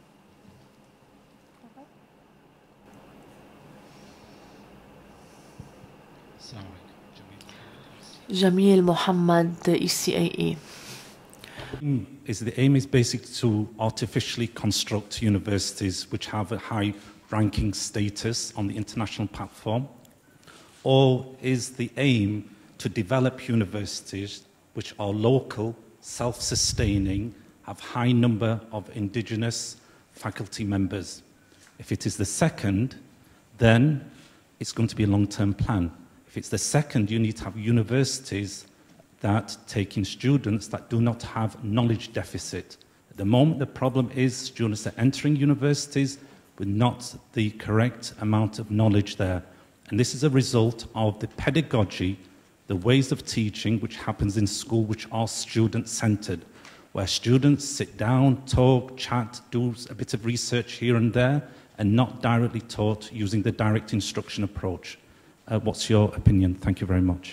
Jamil Muhammad, E C A E. Is the aim is basically to artificially construct universities which have a high ranking status on the international platform, or is the aim to develop universities which are local, self-sustaining, have high number of indigenous faculty members? If it is the second, then it's going to be a long-term plan. If it's the second, you need to have universities that take in students that do not have knowledge deficit. At the moment, the problem is students are entering universities with not the correct amount of knowledge there. And this is a result of the pedagogy, the ways of teaching which happens in school, which are student-centered, where students sit down, talk, chat, do a bit of research here and there, and not directly taught using the direct instruction approach. Uh, what's your opinion? Thank you very much.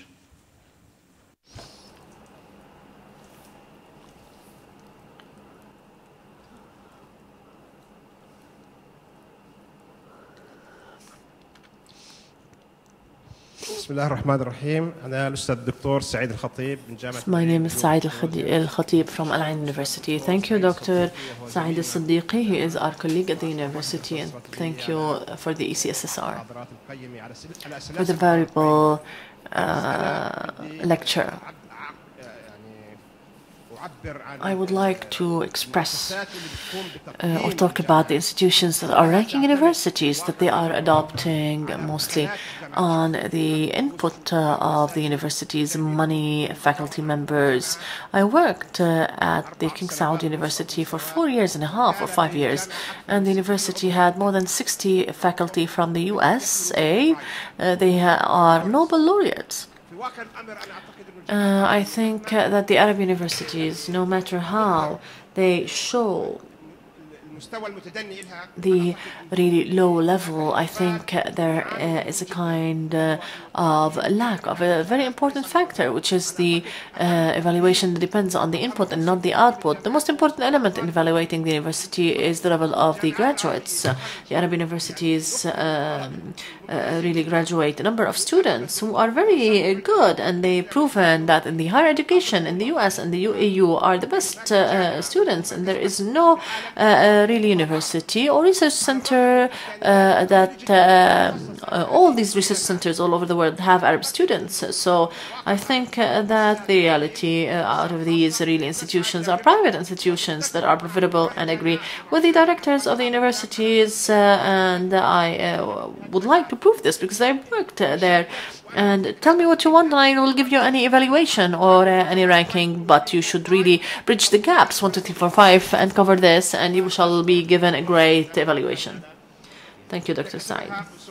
بسم الله الرحمن الرحيم. أنا الأستاذ الدكتور سعيد الخطيب من جامعة. My name is Said Al-Khatib from Al Ain University. Thank you, Doctor Said Al-Saddiki. He is our colleague at the university, and thank you for the E C S S R for the valuable uh, lecture. I would like to express uh, or talk about the institutions that are ranking universities, that they are adopting mostly on the input uh, of the university's money, faculty members. I worked uh, at the King Saud University for four years and a half or five years, and the university had more than sixty faculty from the U S A. Uh, they are Nobel laureates. Uh, I think uh, that the Arab universities, no matter how they show the really low level, I think uh, there uh, is a kind uh, of lack of a very important factor, which is the uh, evaluation that depends on the input and not the output. The most important element in evaluating the university is the level of the graduates. Uh, the Arab universities um, uh, really graduate a number of students who are very good, and they've proven that in the higher education in the U S and the U A U are the best uh, students, and there is no uh, really university or research center uh, that uh, uh, all these research centers all over the world have Arab students. So I think uh, that the reality uh, out of these really institutions are private institutions that are profitable, and agree with the directors of the universities, uh, and I uh, would like to prove this because I worked uh, there and tell me what you want, and I will give you any evaluation or uh, any ranking. But you should really bridge the gaps, one, two, three, four, five, and cover this, and you shall be given a great evaluation. Thank you, Doctor Said.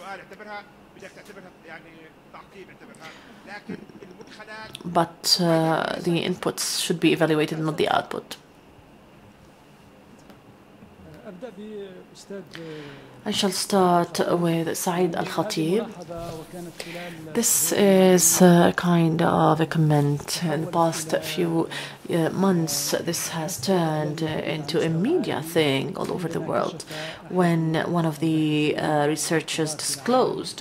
But uh, the inputs should be evaluated, not the output. I shall start with Said Al-Khatib. This is a kind of a comment. In the past few uh, months, this has turned into a media thing all over the world when one of the uh, researchers disclosed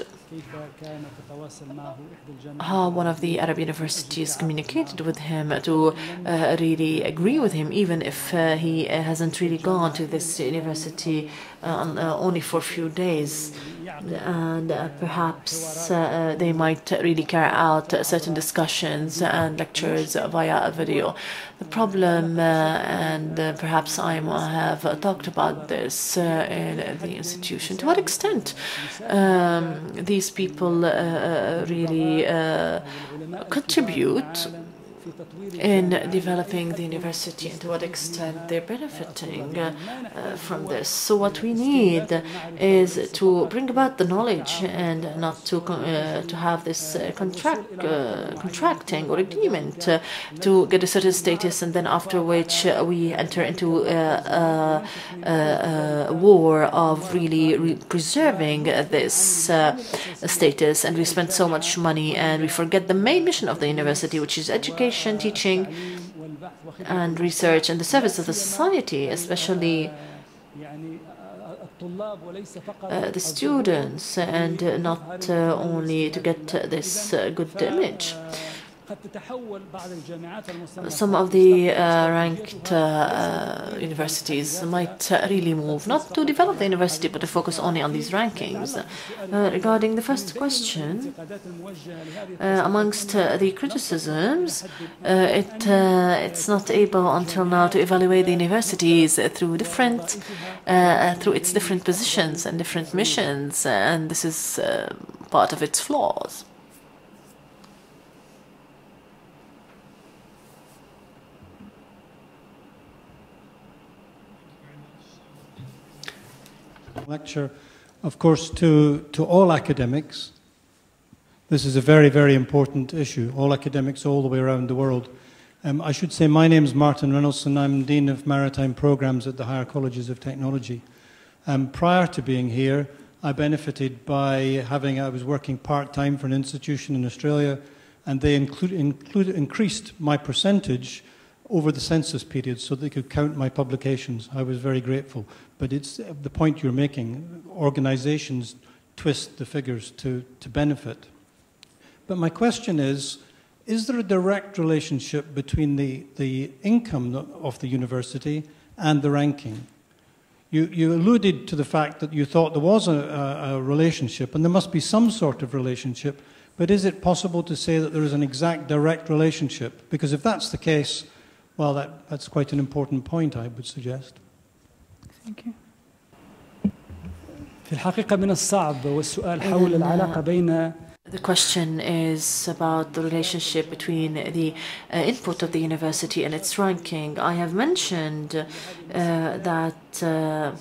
how one of the Arab universities communicated with him to uh, really agree with him, even if uh, he uh, hasn't really gone to this university uh, uh, only for a few days. And uh, perhaps uh, they might really carry out certain discussions and lectures via a video. The problem, uh, and uh, perhaps I have uh, talked about this uh, in the institution, to what extent um, these people uh, really uh, contribute in developing the university, and to what extent they're benefiting uh, uh, from this. So what we need is to bring about the knowledge and not to uh, to have this uh, contract uh, contracting or agreement uh, to get a certain status, and then after which uh, we enter into a, a, a, a war of really re preserving this uh, status, and we spend so much money and we forget the main mission of the university, which is education, teaching and research, and the service of the society, especially uh, the students, and uh, not uh, only to get uh, this uh, good image. Some of the uh, ranked uh, universities might uh, really move, not to develop the university, but to focus only on these rankings. Uh, regarding the first question, uh, amongst uh, the criticisms, uh, it, uh, it's not able until now to evaluate the universities through different, uh, through its different positions and different missions, and this is uh, part of its flaws. Lecture, of course, to, to all academics. This is a very, very important issue, all academics all the way around the world. Um, I should say my name is Martin Reynolds, and I'm Dean of Maritime Programs at the Higher Colleges of Technology. Um, prior to being here, I benefited by having, I was working part-time for an institution in Australia, and they include, include, increased my percentage over the census period so they could count my publications. I was very grateful. But it's the point you're making. Organizations twist the figures to, to benefit. But my question is, is there a direct relationship between the, the income of the university and the ranking? You, you alluded to the fact that you thought there was a, a, a relationship, and there must be some sort of relationship, but is it possible to say that there is an exact direct relationship? Because if that's the case, well, that, that's quite an important point, I would suggest. Thank you. في الحقيقة من الصعب والسؤال حول العلاقة بين The question is about the relationship between the uh, input of the university and its ranking. I have mentioned uh, that uh,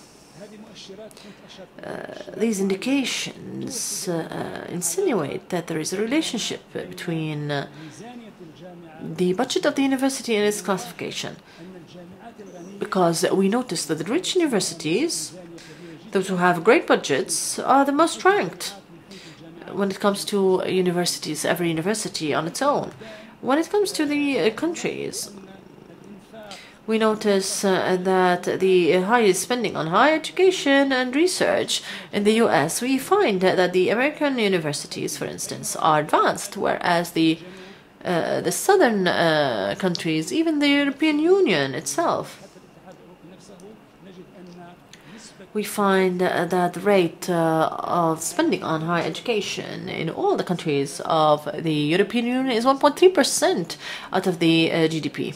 uh, these indications uh, insinuate that there is a relationship between uh, the budget of the university and its classification. Because we notice that the rich universities, those who have great budgets, are the most ranked when it comes to universities, every university on its own. When it comes to the uh, countries, we notice uh, that the highest spending on higher education and research in the U S, we find that the American universities, for instance, are advanced, whereas the uh, the southern uh, countries, even the European Union itself, we find uh, that the rate uh, of spending on higher education in all the countries of the European Union is one point three percent out of the uh, G D P.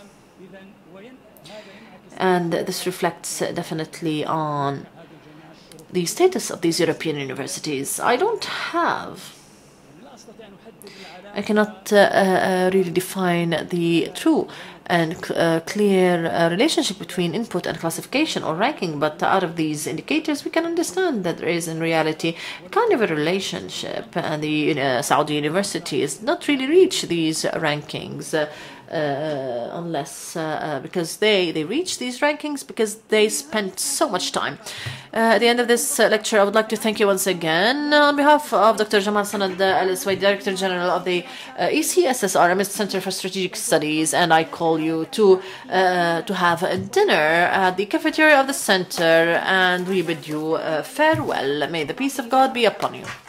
And this reflects uh, definitely on the status of these European universities. I don't have I cannot uh, uh, really define the true and uh, clear uh, relationship between input and classification or ranking, but out of these indicators we can understand that there is in reality kind of a relationship, and the uh, Saudi universities not really reach these rankings uh, uh, unless uh, because they they reach these rankings because they spent so much time. Uh, at the end of this uh, lecture, I would like to thank you once again on behalf of Doctor Jamal Sanad Al Iswaid, Director General of the uh, E C S S R, Emirates Center for Strategic Studies, and I call you to uh, to have a dinner at the cafeteria of the center, and we bid you uh, farewell. May the peace of God be upon you.